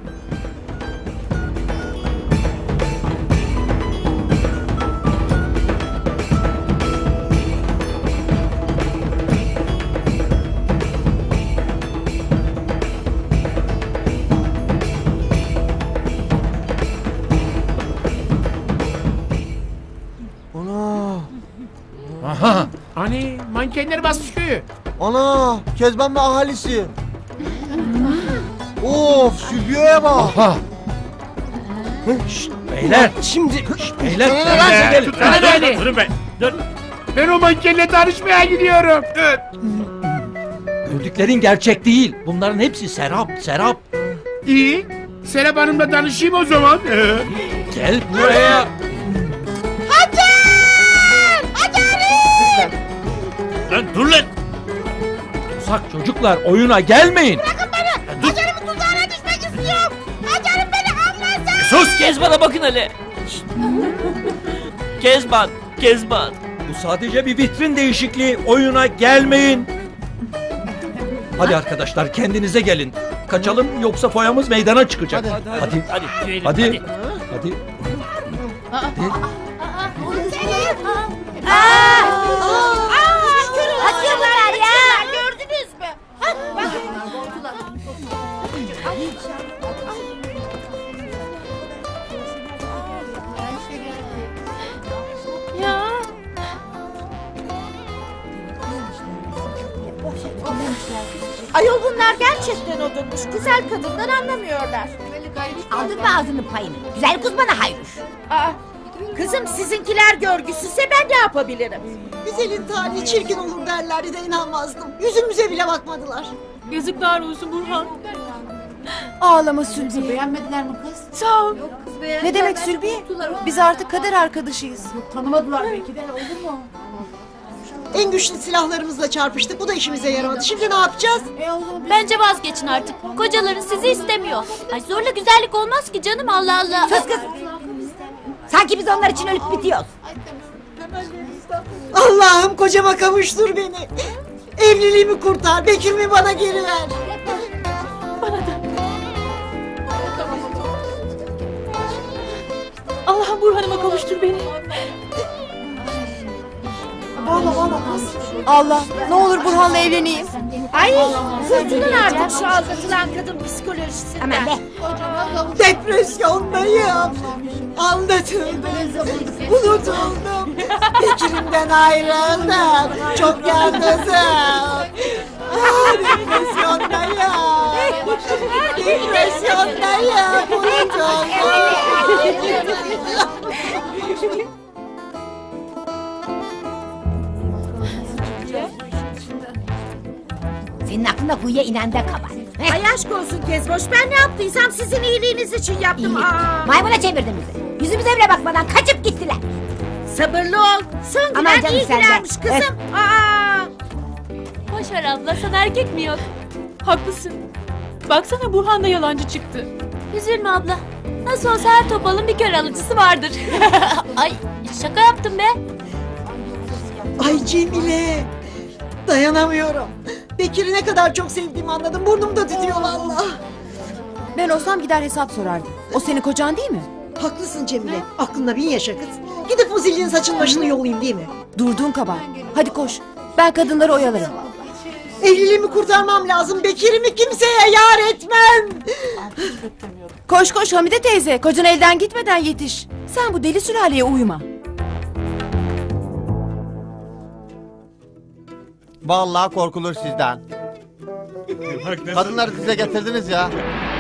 Ana. Aha. Hani mankenleri basmış köyü. Ana. Kezban ve ahalisi. Of Sülbiye'ye bak. Aha. Şşt, beyler şimdi. Şşt, beyler. Beyler, kendinize gelin. Hadi hadi. Durun be. Dur. Ben o mankenle tanışmaya gidiyorum. Gördüklerin gerçek değil. Bunların hepsi serap, serap. İyi. Serap Hanım'la tanışayım o zaman. Gel buraya. Lan dur lan. Uzak çocuklar, oyuna gelmeyin. Hacer'imin tuzağına düşmek istiyorum. Hacer'im beni anlasın. Sus Kezban'a bakın hele. Şşt. Kezban, Kezban. Bu sadece bir vitrin değişikliği. Oyuna gelmeyin. Hadi arkadaşlar, kendinize gelin. Kaçalım yoksa foyamız meydana çıkacak. Hadi. Hadi tüyelim, Hadi. Hadi. Atıyorlar ya. Gördünüz mü? Ya. Ayol bunlar gerçekten odunmuş. Güzel kadından anlamıyorlar. Aldın mı ağzının payını? Güzel kız bana hayır. Aa, kızım sizinkiler görgüsüzse ben ne yapabilirim? Güzelin talihi çirkin olur derlerdi de inanmazdım. Yüzümüze bile bakmadılar. Yazıklar olsun Burhan. Ağlama Sülbiye. Beğenmediler mi kız? Sağ ol. Ne demek Sülbiye? Biz artık kader arkadaşıyız. Tanımadılar belki de, olur mu? En güçlü silahlarımızla çarpıştık. Bu da işimize yaramadı. Şimdi ne yapacağız? Bence vazgeçin artık. Kocaların sizi istemiyor. Ay zorla güzellik olmaz ki canım, Allah Allah. Sus kız. Sanki biz onlar için ölüp bitiyoruz. Allah'ım kocama kavuştur beni. Evliliğimi kurtar. Bekir'imi bana geri ver. Allah'ım Burhan'ıma kavuştur beni. Allah, ne olur Burhan'la evleneyim. Ay kurtulun artık şu aldatılan kadın psikolojisinden. Aman be. Depresyondayım. Aldatıldım. Unutuldum. Bekir'imden ayrıldım. Çok yalnızım. Depresyondayım. Depresyondayım. Unutuldum. Senin aklında kuyuya inen de kabar. Ay aşk olsun Kezboş, ben ne yaptıysam sizin iyiliğiniz için yaptım. Aa. Maymuna çevirdin bizi. Yüzümüze bile bakmadan kaçıp gittiler. Sabırlı ol. Son Aman gülen canım iyi sen de. gülermiş kızım. Aa. Başar abla, sana erkek mi yok? Haklısın. Baksana Burhan da yalancı çıktı. Üzülme abla. Nasıl olsa her topalın bir kör alıcısı vardır. Ay şaka yaptım be. Ay Cemile. Dayanamıyorum. Bekir'i ne kadar çok sevdiğimi anladım. Burnum da tütüyor valla. Ben olsam gider hesap sorardım. O senin kocan değil mi? Haklısın Cemile. Aklında bin yaşa kız. Gidip o zilin saçını başını yolayım değil mi? Durduğun kabahat. Hadi koş. Ben kadınları oyalarım. Evliliğimi kurtarmam lazım. Bekir'imi kimseye yar etmem. Koş koş Hamide teyze. Kocan elden gitmeden yetiş. Sen bu deli sülaleye uyma. Vallahi korkulur sizden. Kadınları size getirdiniz ya.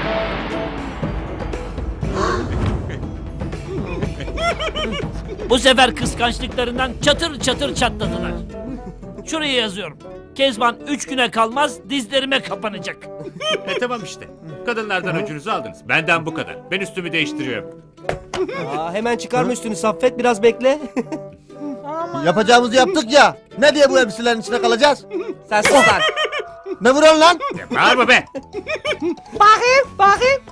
Bu sefer kıskançlıklarından çatır çatır çatladılar. Şuraya yazıyorum. Kezban 3 güne kalmaz dizlerime kapanacak. Tamam işte. Kadınlardan öcünüzü aldınız. Benden bu kadar. Ben üstümü değiştiriyorum. Aa, hemen çıkarma üstünü Saffet, biraz bekle. Yapacağımızı yaptık ya. Ne diye bu elbiselerin içine kalacağız? Sen sus lan. Ne vuruyorsun lan? Bağırma be. Bakayım.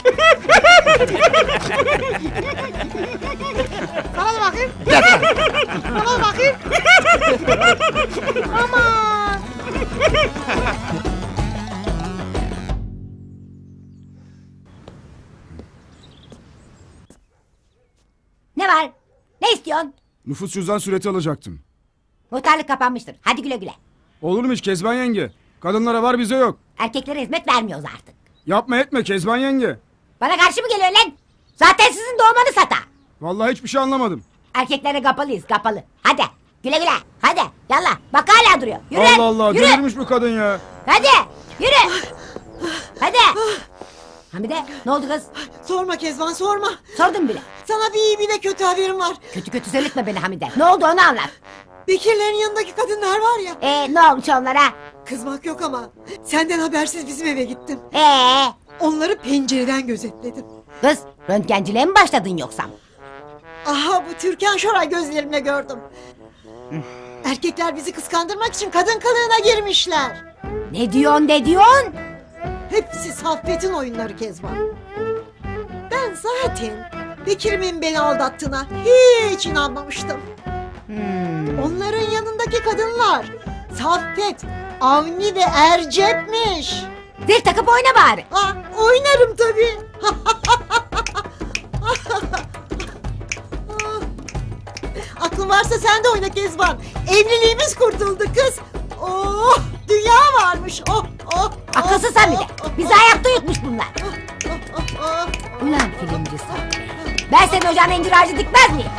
Sana da bakayım. Sana da bakayım. Aman. Ne var? Ne istiyorsun? Nüfus cüzdan sureti alacaktım. Muhtarlık kapanmıştır. Hadi güle güle. Olur mu hiç Kezban yenge? Kadınlara var bize yok. Erkeklere hizmet vermiyoruz artık. Yapma etme Kezban yenge. Bana karşı mı geliyor lan? Zaten sizin doğmanız hata. Vallahi hiçbir şey anlamadım. Erkeklere kapalıyız, kapalı. Hadi güle güle. Hadi yallah. Bak hala duruyor. Yürü. Allah Allah, Yürü. delirmiş bu kadın ya. Hadi yürü. Hadi. Hamide ne oldu kız? Sorma Kezban sorma. Sordum bile. Sana bir iyi bir de kötü haberim var. Kötü kötü söyletme beni Hamide. Ne oldu onu anlat. Bekirlerin yanındaki kadınlar var ya. Ne olmuş onlara? Kızmak yok ama senden habersiz bizim eve gittim. Ee? Onları pencereden gözetledim. Kız röntgenciliğe mi başladın yoksa? Aha bu Türkan Şoray gözlerimle gördüm. Erkekler bizi kıskandırmak için kadın kılığına girmişler. Ne diyorsun? Hepsi Saffet'in oyunları Kezban. Ben zaten Bekir'imin beni aldattığına hiç inanmamıştım. Onların yanındaki kadınlar Saffet, Avni ve Ercep'miş. Zil takıp oyna bari. Oynarım tabii. Aklın varsa sen de oyna Kezban. Evliliğimiz kurtuldu kız. Oh, dünya varmış. Akılsız sen bir de. Bizi ayakta yutmuş bunlar. Ulan filmci Sabri. Ben senin ocağına incir ağacı dikmez miyim?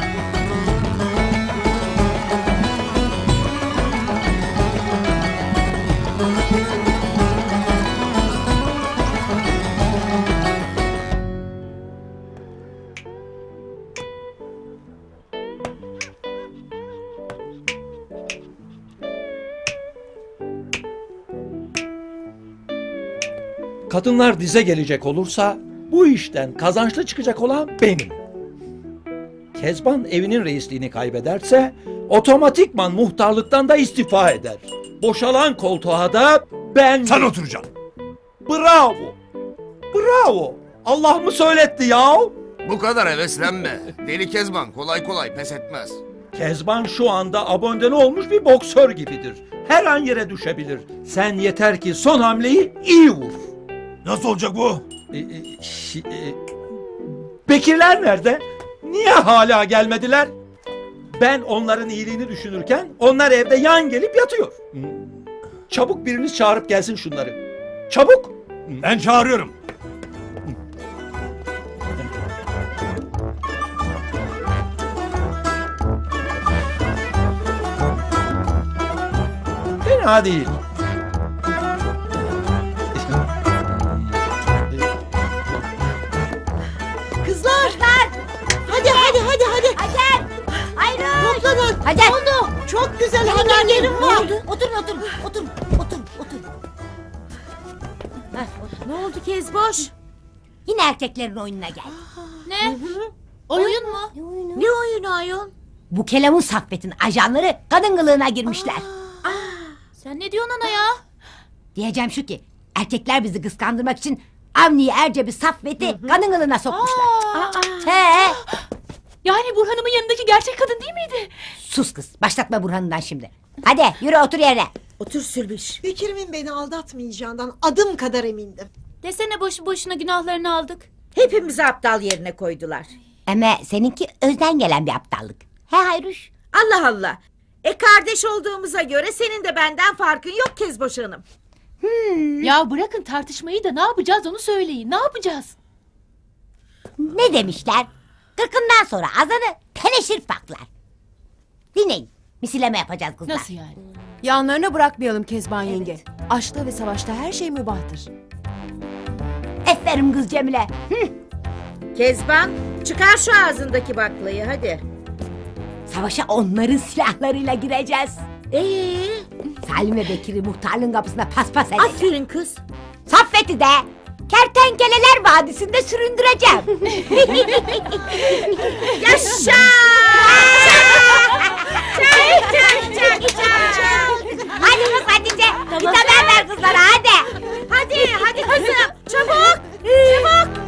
Kadınlar dize gelecek olursa bu işten kazançlı çıkacak olan benim. Kezban evinin reisliğini kaybederse otomatikman muhtarlıktan da istifa eder. Boşalan koltuğa da ben... Sen oturacaksın. Bravo. Bravo. Allah mı söyletti ya? Bu kadar heveslenme. Deli Kezban kolay kolay pes etmez. Kezban şu anda abondene olmuş bir boksör gibidir. Her an yere düşebilir. Sen yeter ki son hamleyi iyi vur. Nasıl olacak bu? Bekirler nerede? Niye hala gelmediler? Ben onların iyiliğini düşünürken onlar evde yan gelip yatıyor. Çabuk biriniz çağırıp gelsin şunları. Çabuk. Ben çağırıyorum. Fena değil. Kızlar. Hadi. Hacer. Hayır. Toplanın. Hacer. Oldu. Çok güzel haberlerim var. Otur. Ne oldu Kezboş? Yine erkeklerin oyununa gel. Ne? Oyun mu? Ne oyunu ayol? Bu kelamun Saffet'in ajanları kadın kılığına girmişler. Sen ne diyorsun ana ya? Diyeceğim şu ki erkekler bizi kıskandırmak için Avni'yi, Ercep'i, Saffet'i kadın kılığına sokmuşlar. He. Yani Burhan'ımın yanındaki gerçek kadın değil miydi? Sus kız, başlatma Burhan'ından şimdi. Hadi yürü otur yerine. Otur Sülbiş. Bekir'imin beni aldatmayacağından adım kadar emindim. Desene boşu boşuna günahlarını aldık. Hepimizi aptal yerine koydular. Ama seninki özden gelen bir aptallık. He Hayruş? Allah Allah. Kardeş olduğumuza göre senin de benden farkın yok Kezboş Hanım. Ya bırakın tartışmayı da ne yapacağız onu söyleyin. Ne yapacağız? Ne demişler? Kırkından sonra azanı teneşir paklar. Dinleyin. Misilleme yapacağız kızlar. Nasıl yani? Yanlarına bırakmayalım Kezban yenge. Aşkta ve savaşta her şey mübahtır. Aferin kız Cemile. Kezban çıkar şu ağzındaki baklayı hadi. Savaşa onların silahlarıyla gireceğiz. Salim ve Bekir'i muhtarlığın kapısına paspas edeceğiz. Aferin kız. Saffet'i de Kertenkeleler Vadisi'nde süründüreceğim. Yaşa! Hadi kız Hatice. Tamam. Bir haber ver kızlara hadi. Hadi kızım çabuk. Çabuk.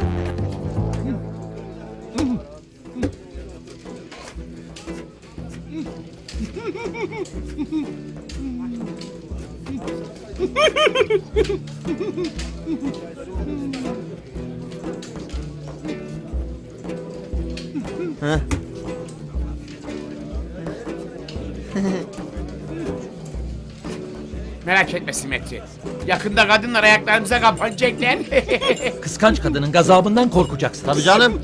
Merak etme Simetri. Yakında kadınlar ayaklarımıza kapanacaklar. Kıskanç kadının gazabından korkacaksın. Tabii canım.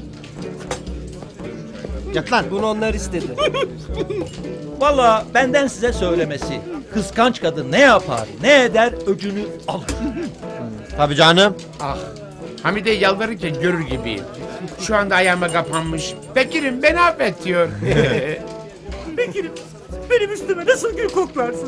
Yak lan. Bunu onlar istedi. Valla benden size söylemesi. Kıskanç kadın ne yapar ne eder öcünü alır. Tabii canım. Ah, Hamide yalvarırken görür gibiyim. Şu anda ayağıma kapanmış. Bekir'im beni affet diyor. Bekir'im benim üstüme nasıl gül koklarsın?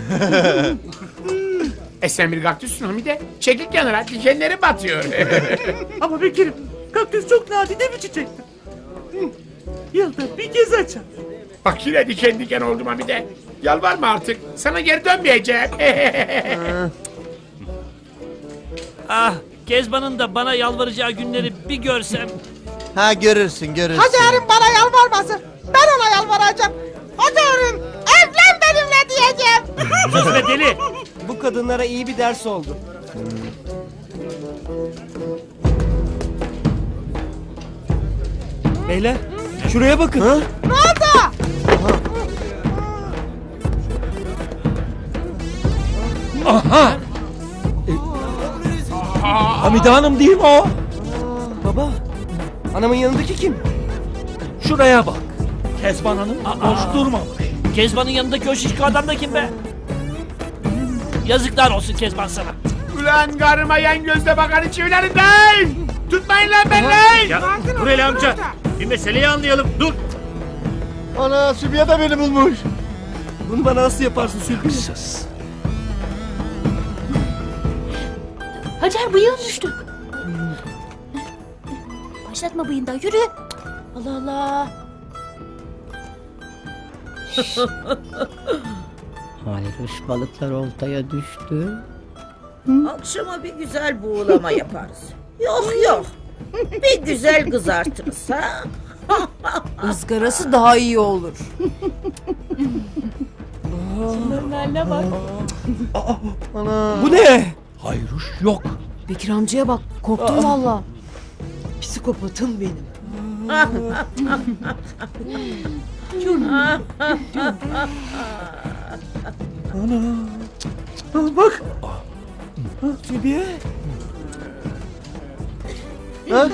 Sen bir kaktüsün Hamide. Çekil kenara, dikenleri batıyor. Ama Bekir'im, kaktüs çok nadide bir çiçektir. Yılda bir kez açar. Bak yine diken diken oldum Hamide. Yalvarma artık, sana geri dönmeyeceğim. Ah, Kezban'ın da bana yalvaracağı günleri bir görsem. Ha görürsün. Hacer'im bana yalvarmasın. Ben ona yalvaracağım. Hacer'im evlen benimle diyeceğim. Sus be deli. Bu kadınlara iyi bir ders oldu. Beyler şuraya bakın. Ne oldu? Aha! Hamide Hanım değil mi o? Baba, anamın yanındaki kim? Şuraya bak. Kezban Hanım boş durmamış. Kezban'ın yanındaki o şişko adam da kim be? Yazıklar olsun Kezban sana. Ulan karıma yan gözle bakan çivilerinden! Tutmayın lan beni lan! Ya dur hele amca. Bir meseleyi anlayalım. Dur. Ana Sübiye de beni bulmuş. Bunu bana nasıl yaparsın Sülbü? Sus. Hacer bıyığın düştü. Başlatma bıyığından yürü. Allah Allah. Hayroş balıklar oltaya düştü. Akşama bir güzel buğulama yaparız. Yok. Bir güzel kızartırız ha. Izgarası daha iyi olur. Şunların bak. Bu ne? Hayruş yok. Bekir amcaya bak korktum valla. Psikopatım benim. Bak. Sülbiye. Ha?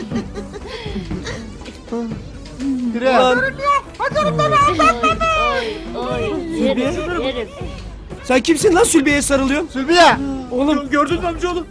Ulan. Hacer'im beni aldatma be. Sülbiye. Sen kimsin lan Sülbiye'ye sarılıyorsun? Sülbiye. Oğlum Gördün mü amcaoğlu?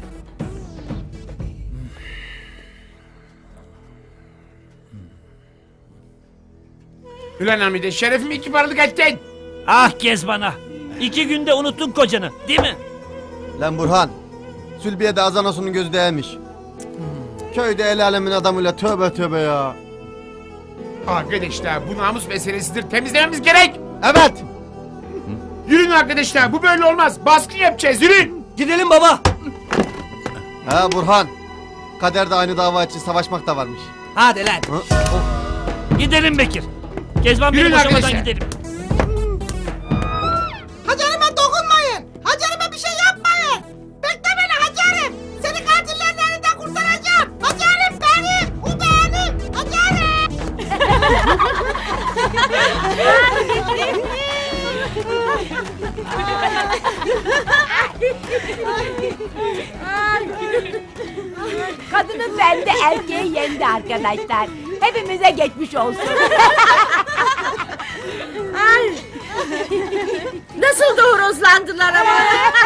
Ulan Hamide, şerefimi iki paralık ettin. Ah Kezban'a. 2 günde unuttun kocanı, değil mi? Lan Burhan. Sülbiye de Azanasu'nun gözü değmiş. Köyde el alemin adamıyla tövbe ya. Arkadaşlar bu namus meselesidir, temizlememiz gerek. Evet. Yürüyün arkadaşlar, bu böyle olmaz. Baskın yapacağız, yürüyün. gidelim baba. Ha Burhan. Kaderde aynı dava için savaşmak da varmış. Hadi lan. Gidelim Bekir. Kezban Yürüyün beni boşamadan arkadaşlar. gidelim. Hacer'ime dokunmayın. Hacer'ime bir şey yapmayın. Bekle beni Hacer'im. Seni katillerin elinden kurtaracağım. Hacer'im benim. O benim. Hacer'im. Kadının bende erkeği yendi arkadaşlar. Hepimize geçmiş olsun. Ay. Nasıl da horozlandılar ama.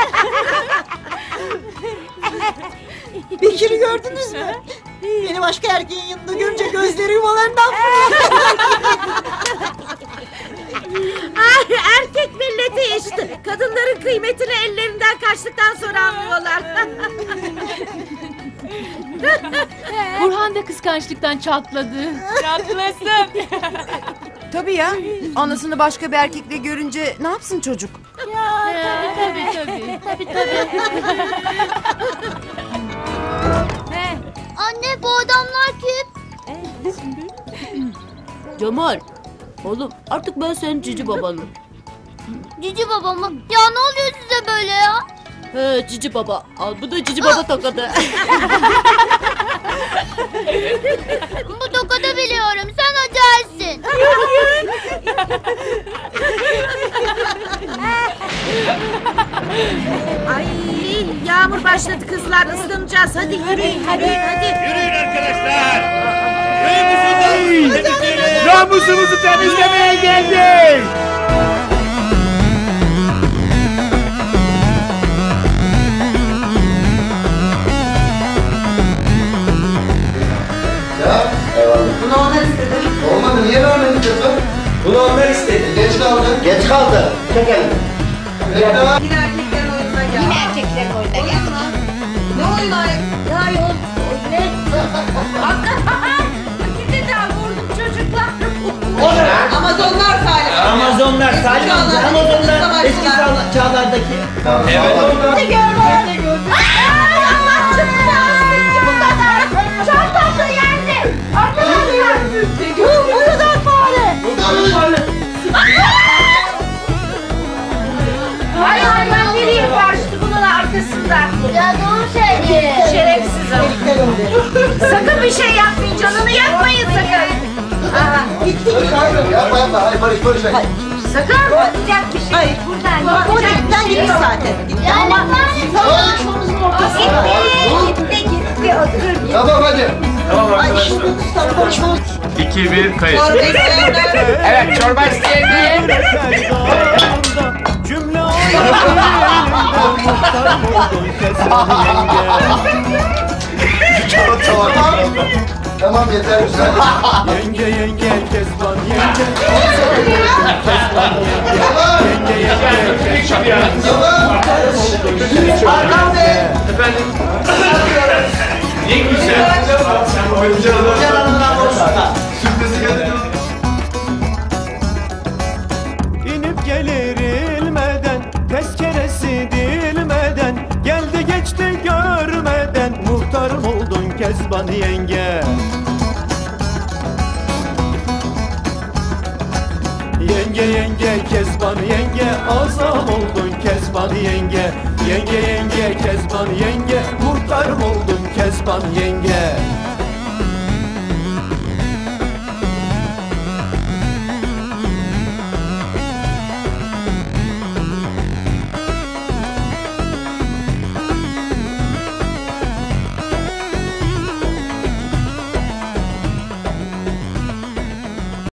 Bekir'i gördünüz mü? Beni başka erkeğin yanında görünce gözleri yuvalarından fırladı. Ay, erkek milleti işte. Kadınların kıymetini ellerinden kaçtıktan sonra anlıyorlar. Burhan da kıskançlıktan çatladı. Çatlasın. Tabii ya. Anasını başka bir erkekle görünce ne yapsın çocuk? Ya tabii. Anne bu adamlar kim? Cemal. Oğlum artık ben senin cici babanım. Cici baba mı? Ya ne oluyor size böyle ya? He cici baba. Al bu da cici baba tokadı. Bu tokadı biliyorum. Sen Hacer'sin. Ay, yağmur başladı kızlar, ıslanacağız. Hadi yürüyün, hadi. Yürüyün arkadaşlar. Köyümüzün temizleyelim. Namusumuzu temizlemeye geldik. Bunu Ömer istedi. Olmadı niye vermedin kızım? Bunu Ömer istedi. Geç Geç kaldı. Çek elini. Yine erkeklerin oyununa gel. Yine erkeklerin oyununa gel. Ne oyunu ay? Ya yok. Ne? Gidin daha vurdum çocuklar. Amazonlar Salih. Amazonlar, Salim amca, Amazonlar eski çağlardaki. Evet. Hadi gördüm. Ay Allah canına. Çantamda yendi. Arkadaşlar. Bunu da fare. Ay hayvan nereye kaçtı bunun arkasından? Ya doğru söylüyor. Şerefsiz o. Sakın bir şey yapmayın, canını yakmayın sakın. Yapma yapma. Hayır Barış. Sakın batacak bir şey. Hayır. Buradan O cepten gitti zaten. Yani Tartışmamızın ortasında. gitti otur. Tamam hadi. Ay şimdi tutar konuşmamız. 2-1 kayıt. Evet çorba isteyelim. Cümle Tamam yeter güzel. Yenge Kezban yenge. Kezban yenge. Hakan Bey. Efendim. Ne güzel. Sen oyuncağı. Sürprizi geldi. İnip gelir ilmeden, tezkeresi dilmeden, geldi geçti görmeden, muhtarım oldun Kezban yenge. Yenge Kezban yenge, azam oldun Kezban yenge. Yenge Kezban yenge, muhtarım oldun Kezban yenge.